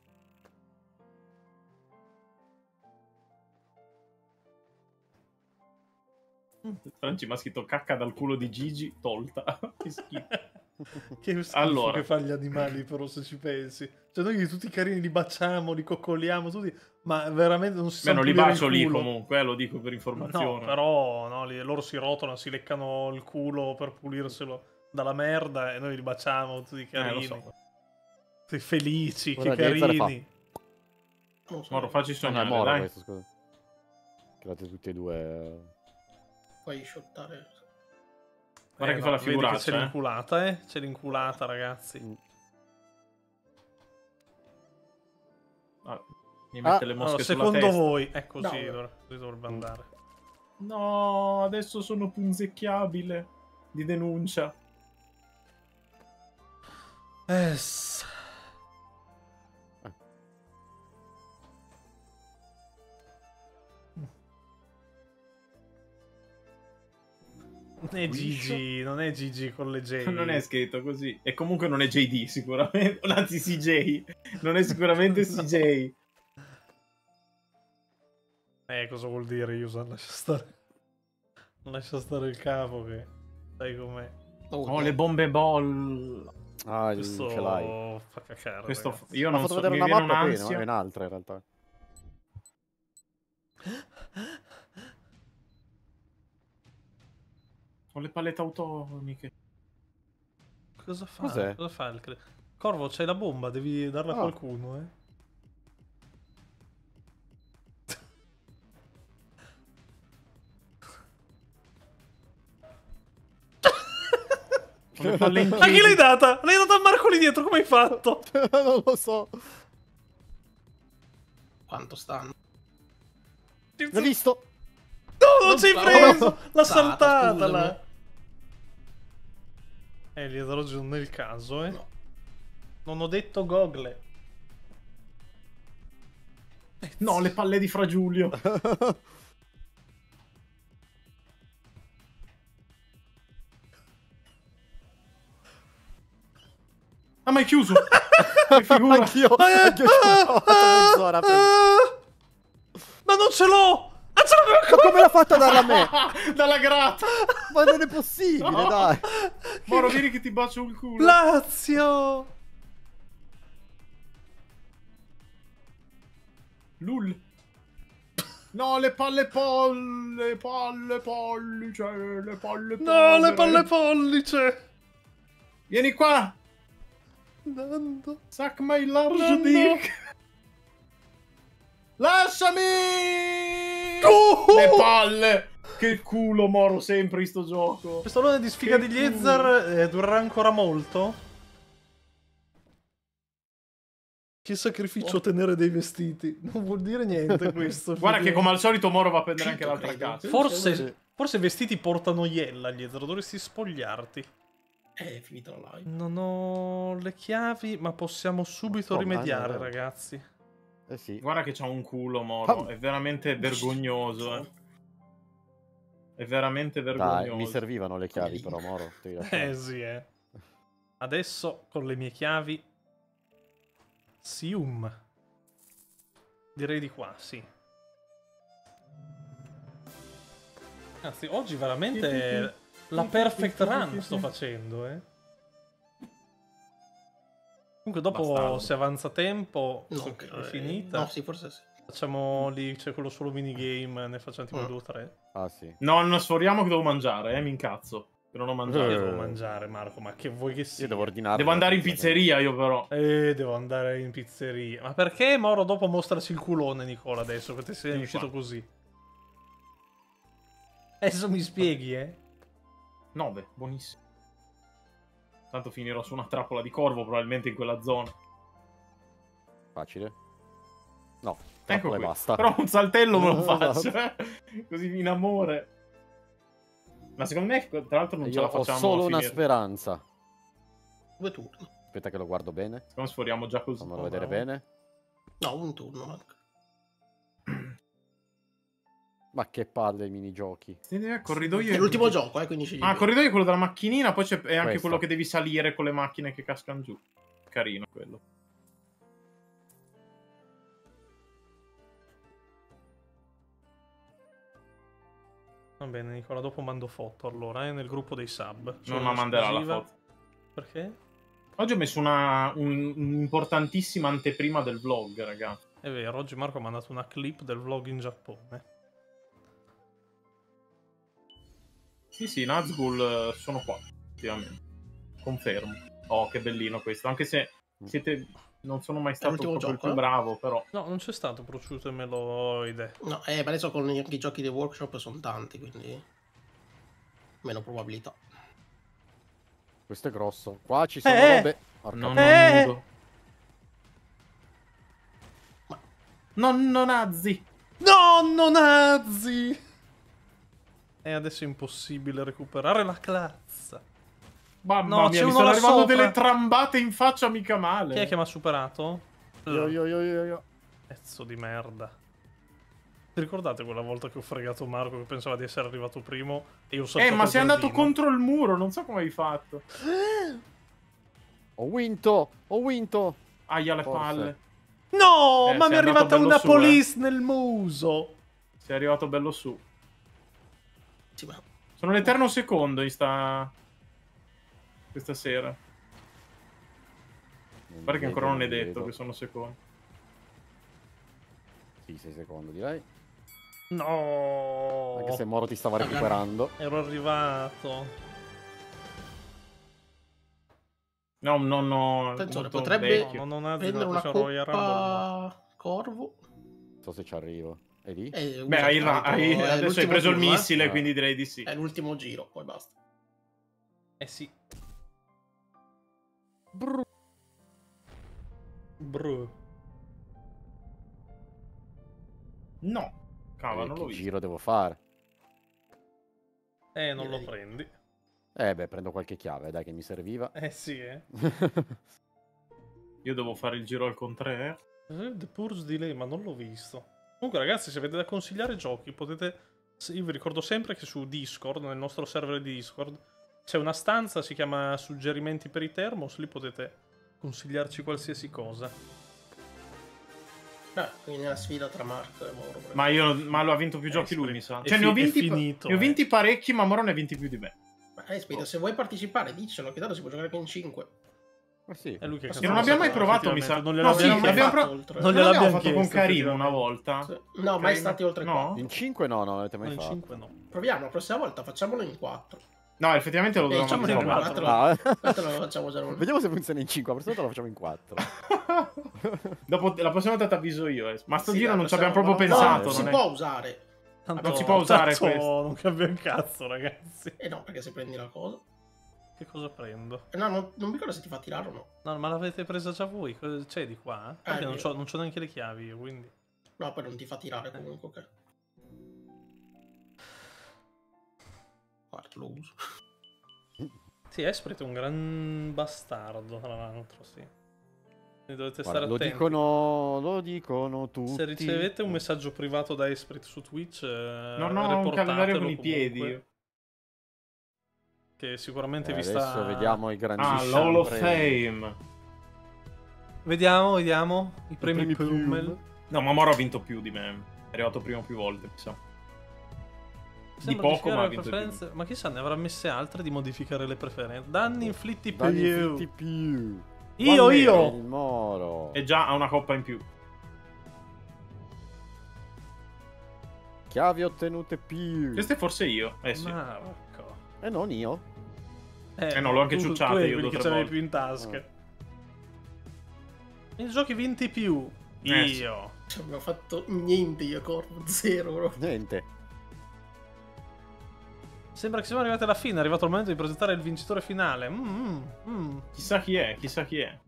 Franci mi ha scritto cacca dal culo di Gigi, tolta. Che schifo. Che schifo Allora. che fa gli animali, però, se ci pensi. Cioè, noi tutti carini li baciamo, li coccoliamo, tutti, ma veramente non si sa. Beh, non li bacio lì comunque, eh, lo dico per informazione. No, però no, li, loro si rotolano, si leccano il culo per pulirselo dalla merda e noi li baciamo, tutti carini. Eh, lo so. Tutti felici, Ora che carini. Non so. Moro, facci sognare, no, dai. Questo, scusa. Create tutti e due... Puoi shottare. Guarda eh, che no, fa la figuraccia, c'è eh. l'inculata, eh? C'è l'inculata, ragazzi. Ah, mi mette ah, le mosche allora, sulla secondo testa. voi è così, no. dovrebbe, così dovrebbe andare. No, adesso sono punzecchiabile di denuncia. Es. Non è Gigi, non è Gigi con le J. Non è scritto così. E comunque non è J D sicuramente. Anzi C J. Non è sicuramente C J. Eh, cosa vuol dire Yusan? Lascia stare. Lascia stare il capo che... Sai com'è. Oh, oh, le bombe ball. Ah, questo ce l'hai. Fa cacare, questo io non fatto so, vedere mi una viene mappa un'ansia. qui, no? È un'altra in realtà. Ho le palette automiche. Cosa fa? Cos'è? Cosa fa il cre... Corvo, c'hai la bomba, devi darla a ah. qualcuno, eh. Le palle in a chi l'hai data? L'hai data a Marco lì dietro, come hai fatto? Non lo so. Quanto stanno? L'ho visto. No, non, non ci hai preso! No. L'ha saltata là. Eh, gli oggi non è il caso, eh. No. Non ho detto gogle. No, le palle di Fra Giulio. Ah, ma è chiuso! Che figura! Anch'io! Anch'io ci ho provato mezz'ora. Ma non ce l'ho! Ah, ce l'avevo! Ma come l'ha fatta a darla a me? Dalla grata! Ma non è possibile, no. Dai! Moro, vieni che ti bacio il culo! Lazio! Lul! No, le palle polle, palle pollice, le palle pollice. No, le palle pollice! Vieni qua! Nando. Suck my large dick. Lasciami! Oh! Le palle! Che culo, Moro, sempre in sto gioco. Questo lone di sfiga che di Liezer eh, durerà ancora molto? Che sacrificio oh. tenere dei vestiti. Non vuol dire niente questo. Guarda che come al solito Moro va a prendere anche l'altra casa. Forse, forse vestiti portano iella, Liezer. Dovresti spogliarti. Eh, è finita la live. Non ho le chiavi, ma possiamo subito oh, rimediare, man, ragazzi. Eh sì. Guarda che c'ha un culo, Moro. È veramente vergognoso, eh. È veramente vergognoso. Dai, mi servivano le chiavi, però, Moro. Eh sì, eh. Adesso, con le mie chiavi... Sium. Direi di qua, sì. Anzi, oggi veramente... La perfect run sto facendo, eh. Comunque dopo Bastardo. Se avanza tempo, no, che è finita. No, sì, forse sì. Facciamo lì, c'è quello solo minigame, ne facciamo tipo mm. due o tre. Ah, sì. No, non sforiamo che devo mangiare, eh, mi incazzo. Che non ho mangiato. Io devo mangiare, Marco, ma che vuoi che sia? Io devo ordinare. Devo andare in pizzeria, io però. Eh, devo andare in pizzeria. Ma perché Moro dopo mostraci il culone, Nicola, adesso, che ti sei uscito così? Adesso mi spieghi, eh. nove, buonissimo. Tanto finirò su una trappola di corvo probabilmente in quella zona. Facile. No, Ecco e qui. basta. Però un saltello me lo Esatto. faccio, eh. Così in amore. Ma secondo me, tra l'altro, non ce Io la ho facciamo solo a una finire. speranza. Due turni. Aspetta che lo guardo bene. Secondo me sforiamo già così. Fammelo vedere bene. No, un turno manca. Ma che palle i minigiochi. Eh, corridoio È l'ultimo gioco, eh, quindi scegli Ah, tu. corridoio è quello della macchinina, poi c'è è anche Questo. quello che devi salire con le macchine che cascano giù. Carino quello. Va bene, Nicola, dopo mando foto allora, eh, nel gruppo dei sub. Non la manderà la foto. Perché? Oggi ho messo una un- un'importantissima anteprima del vlog, ragazzi. È vero, oggi Marco ha mandato una clip del vlog in Giappone. Sì, sì, Nazgul eh, sono qua, effettivamente. Confermo. Oh, che bellino questo. Anche se siete... non sono mai stato l'ultimo proprio il gioco, più eh? bravo, però. No, non c'è stato prosciutto e meloide. No, eh, ma adesso con i, i giochi dei workshop sono tanti, quindi meno probabilità. Questo è grosso. Qua ci sono Eh! robe. Porca Non Eh! nudo. Nonno Nazi! Nonno nazi! E adesso è impossibile recuperare la classe. Mamma No, mia, c'è mi uno sono là arrivando sopra. delle trambate in faccia mica male. Chi è che mi ha superato? Io, io, io, io, io. Pezzo di merda. Vi ricordate quella volta che ho fregato Marco che pensava di essere arrivato primo e io ho Eh, saltato ma il sei andato giardino? contro il muro, non so come hai fatto. Ho vinto! Ho vinto! Aia le Forse. palle. No, Eh, ma sei mi è andato arrivata bello una su, eh. police nel muso. Sei arrivato bello su. Sì, ma Sono l'eterno secondo in sta... questa sera. Guarda che ancora non è detto che sono secondo. Sì, sei secondo, direi. No. Anche se Moro ti stava recuperando. Ero arrivato. No, no, no. Attenzione, molto potrebbe- vecchio. No, non ha prendere una zero Royal Rumble. coppa corvo. Non so se ci arrivo. È lì? Eh, Beh, usa hai, tanto, hai- è adesso hai l'ultimo preso il turno, eh. missile, Eh. quindi direi di sì. È l'ultimo giro, poi basta. Eh sì. Brr. Bro. No. Cavolo, Eh, non che l'ho visto. giro devo fare? Eh, non lo Direi. prendi. Eh beh, prendo qualche chiave, dai, che mi serviva. Eh sì, eh. Io devo fare il giro al contrario. Eh, The Purge Dilemma, non l'ho visto. Comunque, ragazzi, se avete da consigliare giochi, potete... se- Io vi ricordo sempre che su Discord, nel nostro server di Discord, c'è una stanza, si chiama Suggerimenti per i Thermos, lì potete consigliarci qualsiasi cosa. Ah, quindi nella sfida tra Marco e Moro. Ma io ma lo ha vinto più Eh, giochi lui, Esprit- mi sa. è Cioè, fi- ne ho è vinti, finito, ne ho eh. vinti parecchi, ma Moro ne ha vinti più di me. Ma eh, aspetta, se vuoi partecipare, diccelo, che tanto si può giocare anche in cinque. Ma sì. È lui che Che Che non abbiamo mai provato, mi sa. Non No, gliel'abbiamo sì, mai l'abbiamo fatto. pro- oltre. Non Non gliel'abbiamo l'abbiamo fatto con chiesto, Karim una effettivamente. volta. Sì. No, mai Karim- stati oltre no? quattro. In cinque no, non l'avete mai No, in fatto. cinque no. Proviamo, la prossima volta facciamo in quattro. No, effettivamente lo Eh, dovevamo diciamo fare. in quattro. quattro. Ah, Questo lo facciamo già noi. vediamo se funziona in cinque. La prossima volta lo facciamo in quattro. Dopo, la prossima volta ti avviso io. eh. Ma sto Sì, giro la non ci prossima abbiamo proprio volta- pensato. No, si non è- può usare. Tanto, Non si può usare tanto questo. non cambia un cazzo, ragazzi. Eh no, perché se prendi la cosa. Che cosa prendo? Eh no, non, non mi ricordo se ti fa tirare o no. No, ma l'avete presa già voi? Cosa c'è di qua? Eh? Perché Eh, non io. c'ho, non c'ho neanche le chiavi io, quindi... No, poi non ti fa tirare comunque, ok. Guarda, lo uso. Sì, Esprit è un gran bastardo, tra l'altro, sì. Quindi dovete Guarda, stare lo attenti. dicono, lo dicono tutti. Se ricevete un messaggio privato da Esprit su Twitch, eh, Non ho un calendario con i reportatelo piedi. comunque, io. che sicuramente Eh, vi adesso sta... vediamo i Ah, grandissimi l'Hall of premi. Fame. Vediamo, vediamo. I premi, premi Pummel. Pummel. No, ma Moro ha vinto più di me. È arrivato primo più volte, mi sa. Di Sembra poco, ma ha modificare le vinto di preferenze- Ma chissà, ne avrà messe altre di modificare le preferenze. Danni inflitti più. Danni inflitti più. Io, One io. Il Moro. E già ha una coppa in più. Chiavi ottenute più. Questo è forse io. Eh sì. Marco. E non io. Eh no, l'ho anche tu- ciucciate tu eri io quelli due o che tre c'avevi volte. più in tasca. Ah. I giochi vinti più. Eh, sì. Io. Cioè, non ho fatto niente io, Corvo, zero. Bro. Niente. Sembra che siamo arrivati alla fine, è arrivato il momento di presentare il vincitore finale. Mm, mm, mm. Chissà chi è, chissà chi è.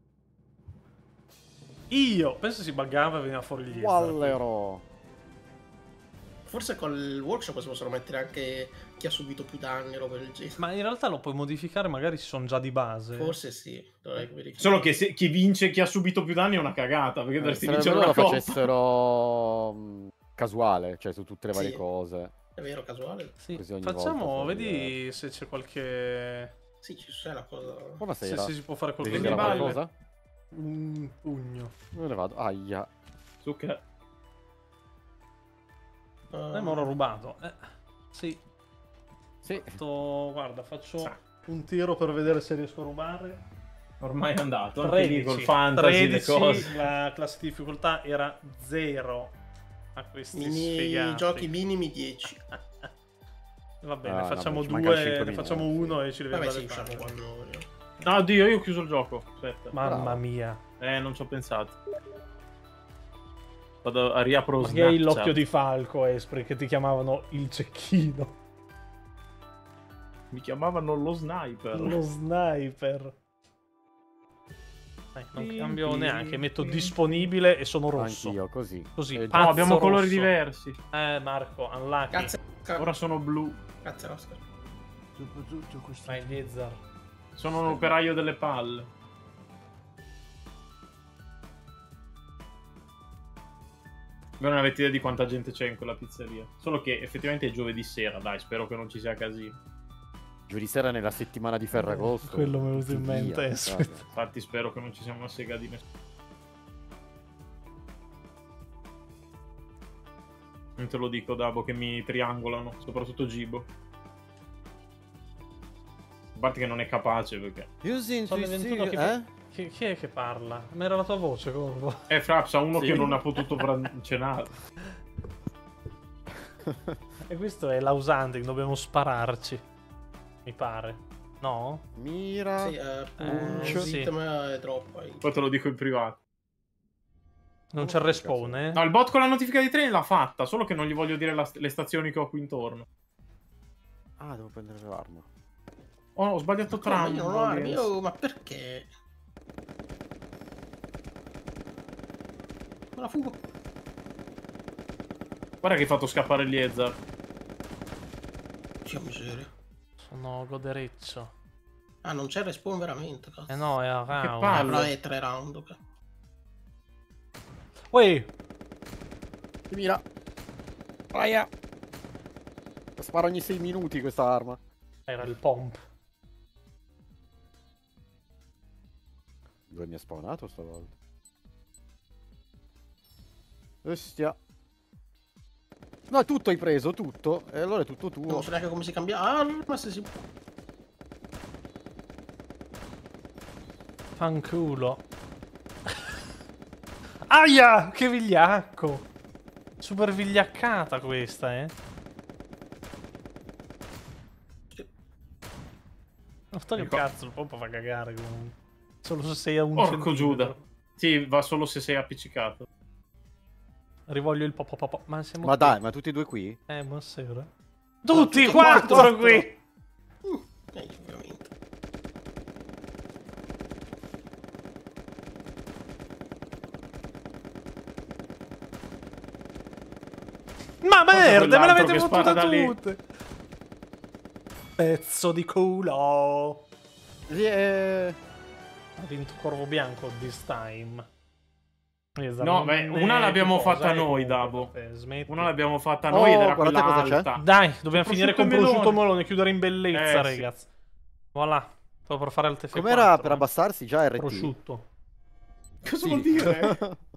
Io! Penso si buggava e veniva fuori gli Wallero. Forse col workshop si possono mettere anche chi ha subito più danni o roba del genere. Ma in realtà lo puoi modificare, magari ci sono già di base. Forse sì. Dovrei verificare. Solo che se chi vince, chi ha subito più danni è una cagata, perché dovresti Sarebbe vincere bello una lo coppa. facessero mm, casuale, cioè su tutte le varie Sì. cose. È vero, casuale? Sì. Così ogni Facciamo, volta vedi se c'è qualche... Sì, ci c'è una cosa... Se, Buonasera. se si può fare Devi qualcosa. dire balle. qualcosa? Un pugno. Me ne vado. Aia. Su che... Uh, Eh, ma ora ho rubato. Eh, sì. Sì. Fatto- Guarda, faccio Sa. un tiro per vedere se riesco a rubare. Ormai è andato, anche lì col tredici. fantasy, le tredici, cose. la classe di difficoltà era zero a questi Mini sfigati. giochi minimi dieci. Va bene, Ah, no, facciamo beh, ci mancano due, cinque ne facciamo minuti. uno e ci leviamo Vabbè, dalle sì, usciamo palle. quando vogliamo. No, oddio, io ho chiuso il gioco. Aspetta. Mamma Bravo. mia. Eh, non ci ho pensato. Vado a riapro Perché hai Snapchat. l'occhio di falco, Espri, che ti chiamavano il cecchino. Mi chiamavano lo sniper. Lo sniper. Dai, non Pim, cambio pim, neanche, metto pim. disponibile e sono rosso. Anch'io, così. Così, Eh, pazzo No, abbiamo colori rosso. diversi. Eh, Marco, unlucky. Cazzo, Ora sono blu. cazzo, Oscar. Soprattutto questo. Vai, Lizzar. Sono un operaio delle palle. Voi non avete idea di quanta gente c'è in quella pizzeria. Solo che effettivamente è giovedì sera, dai, spero che non ci sia casino. Giovedì sera nella settimana di Ferragosto. Quello mi è venuto in Via, mente, guarda. aspetta. Infatti spero che non ci sia una sega di nessuno. Non te lo dico, Dabo, che mi triangolano, soprattutto Gibo. A parte che non è capace, perché... Using Sono le to ventuno see- che- eh? Chi, chi è che parla? Ma era la tua voce, Corvo. Eh, Fraps, ha uno Sì. che non ha potuto pran- cenare. E questo è l'Ausanding, dobbiamo spararci. Mi pare. No? Mira. Sì, eh, Eh, sì. Zittem è troppo. eh. Poi te lo dico in privato. Non c'è il respawn, eh? No, il bot con la notifica di treni l'ha fatta, solo che non gli voglio dire la- le stazioni che ho qui intorno. Ah, devo prendere l'arma. Oh, ho sbagliato Come, tram. io non ho armi, io- ma perché? Ma la fugo. Guarda che hai fatto scappare gli Ezar. Dio miseria. Sono godereccio. Ah, non c'è respawn veramente, cazzo. Eh no, è a Che round. palle. Ah, però è tre round, ok. Uè! Mira. Aia. Spara ogni sei minuti questa arma. Era il pomp. Dove mi ha spawnato stavolta? Ostia. No, tutto hai preso, tutto. E allora è tutto tuo. Non so neanche come si cambia. Ah, ma se si... Fanculo. Aia! Che vigliacco! Super vigliaccata questa, eh? Non sto che Ecco. cazzo, il pompa fa cagare comunque. Solo se sei a un Porco centimetro. Giuda. Sì, va solo se sei appiccicato. Rivoglio il popo popo. Ma siamo Ma qui. dai, ma tutti e due qui? Eh, buonasera. Tutti, tutti e quattro, quattro. qui! Uh, eh, veramente. Ma merda, me quell'altro l'avete che spara fottute da lì? tutte! Pezzo di culo! Yeah. Ha vinto Corvo Bianco this time. Esatto, No, non beh, è una l'abbiamo tifosa, fatta eh, noi, comunque, Dabo. vabbè, smetti. Una l'abbiamo fatta Oh, noi ed era guardate quella cosa c'è. alta. Dai, dobbiamo finire con prosciutto e prosciutto e melone. melone, chiudere in bellezza, Eh, sì. ragazzi. Voilà, sto per fare il T F quattro. Com'era per eh. abbassarsi già R T? Prosciutto. Cosa Sì. vuol dire?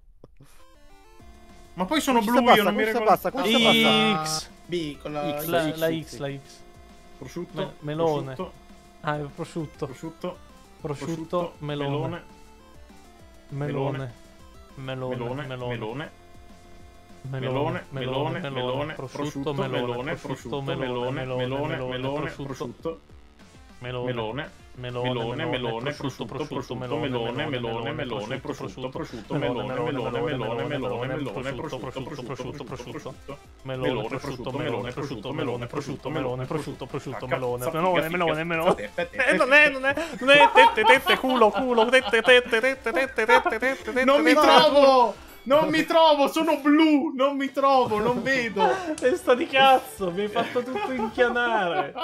Ma poi sono Come si blu, io abbassa? non mi Come si ricordo. abbassa? Come si abbassa? X, B con la... X. la, X, la sì, X, sì. la X. Prosciutto, Me- melone. prosciutto, Ah, il prosciutto. prosciutto, Prosciutto, melone. melone, Melone. melone, Melone. melone, Melone. melone, melone, melone, Prosciutto, melone. prosciutto, Prosciutto, melone, melone. melone, melone, melone, Prosciutto, prosciutto, melone. melone, Melone, melone, melone, prosciutto, prosciutto, melone, melone, melone, prosciutto, prosciutto, melone, melone, melone, melone, melone, prosciutto, prosciutto, prosciutto, melone, prosciutto, melone, prosciutto, melone, prosciutto, melone, prosciutto, prosciutto, melone, melone, melone, melone. Eh, non è, non è, non è, tette, tette, culo, culo, tette, tette, tette, tette, tette, tette. Non mi trovo! Non mi trovo, sono blu! Non mi trovo, non vedo! Testa di cazzo, mi hai fatto tutto inchianare.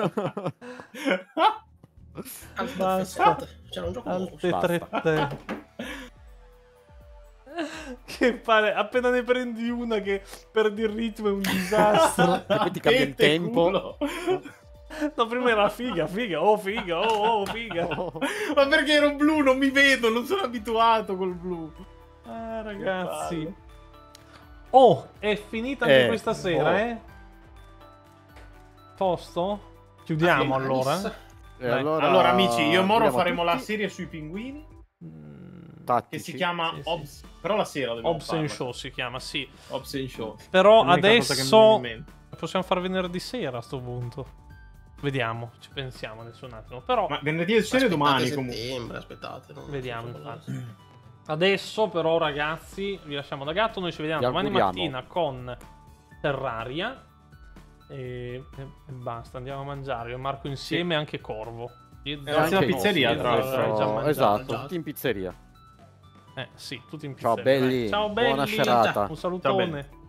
Basta. C'era un gioco Alte nuovo. trette. Che pare, appena ne prendi una che perdi il ritmo è un disastro. E poi ti cambia il Tette, tempo. culo. No, prima era figa, figa, oh figa, oh, oh figa. Ma perché ero blu? Non mi vedo, non sono abituato col blu. Ah, ragazzi. Oh, è finita anche Eh, questa sera, oh. eh? Posto? Chiudiamo Ah, allora. Nice. E Allora, allora, amici, io e Moro vediamo faremo la tutti serie sui pinguini Mm, tattici. che si chiama sì, sì. Obs. Però la sera dobbiamo Hobbs and farla. Show si chiama, sì. Hobbs and Show. Però L'unica cosa che mi viene adesso in mente. possiamo far venerdì sera a sto punto. Vediamo, ci pensiamo adesso un attimo. Però Ma venerdì e serie Aspettate domani comunque. settembre, aspettate. non- vediamo non so cosa. infatti. Adesso però ragazzi vi lasciamo da gatto. Noi ci vediamo Vi domani auguriamo. mattina con Terraria. E, e- e basta, andiamo a mangiare. Io e Marco insieme anche Corvo. Io- Eh, anche la pizzeria, io- tra l'altro. avrei già mangiato. Esatto, già. tutti in pizzeria. Eh sì, tutti in Ciao pizzeria. belli, Ciao belli. buona serata. Un salutone. Ciao belli.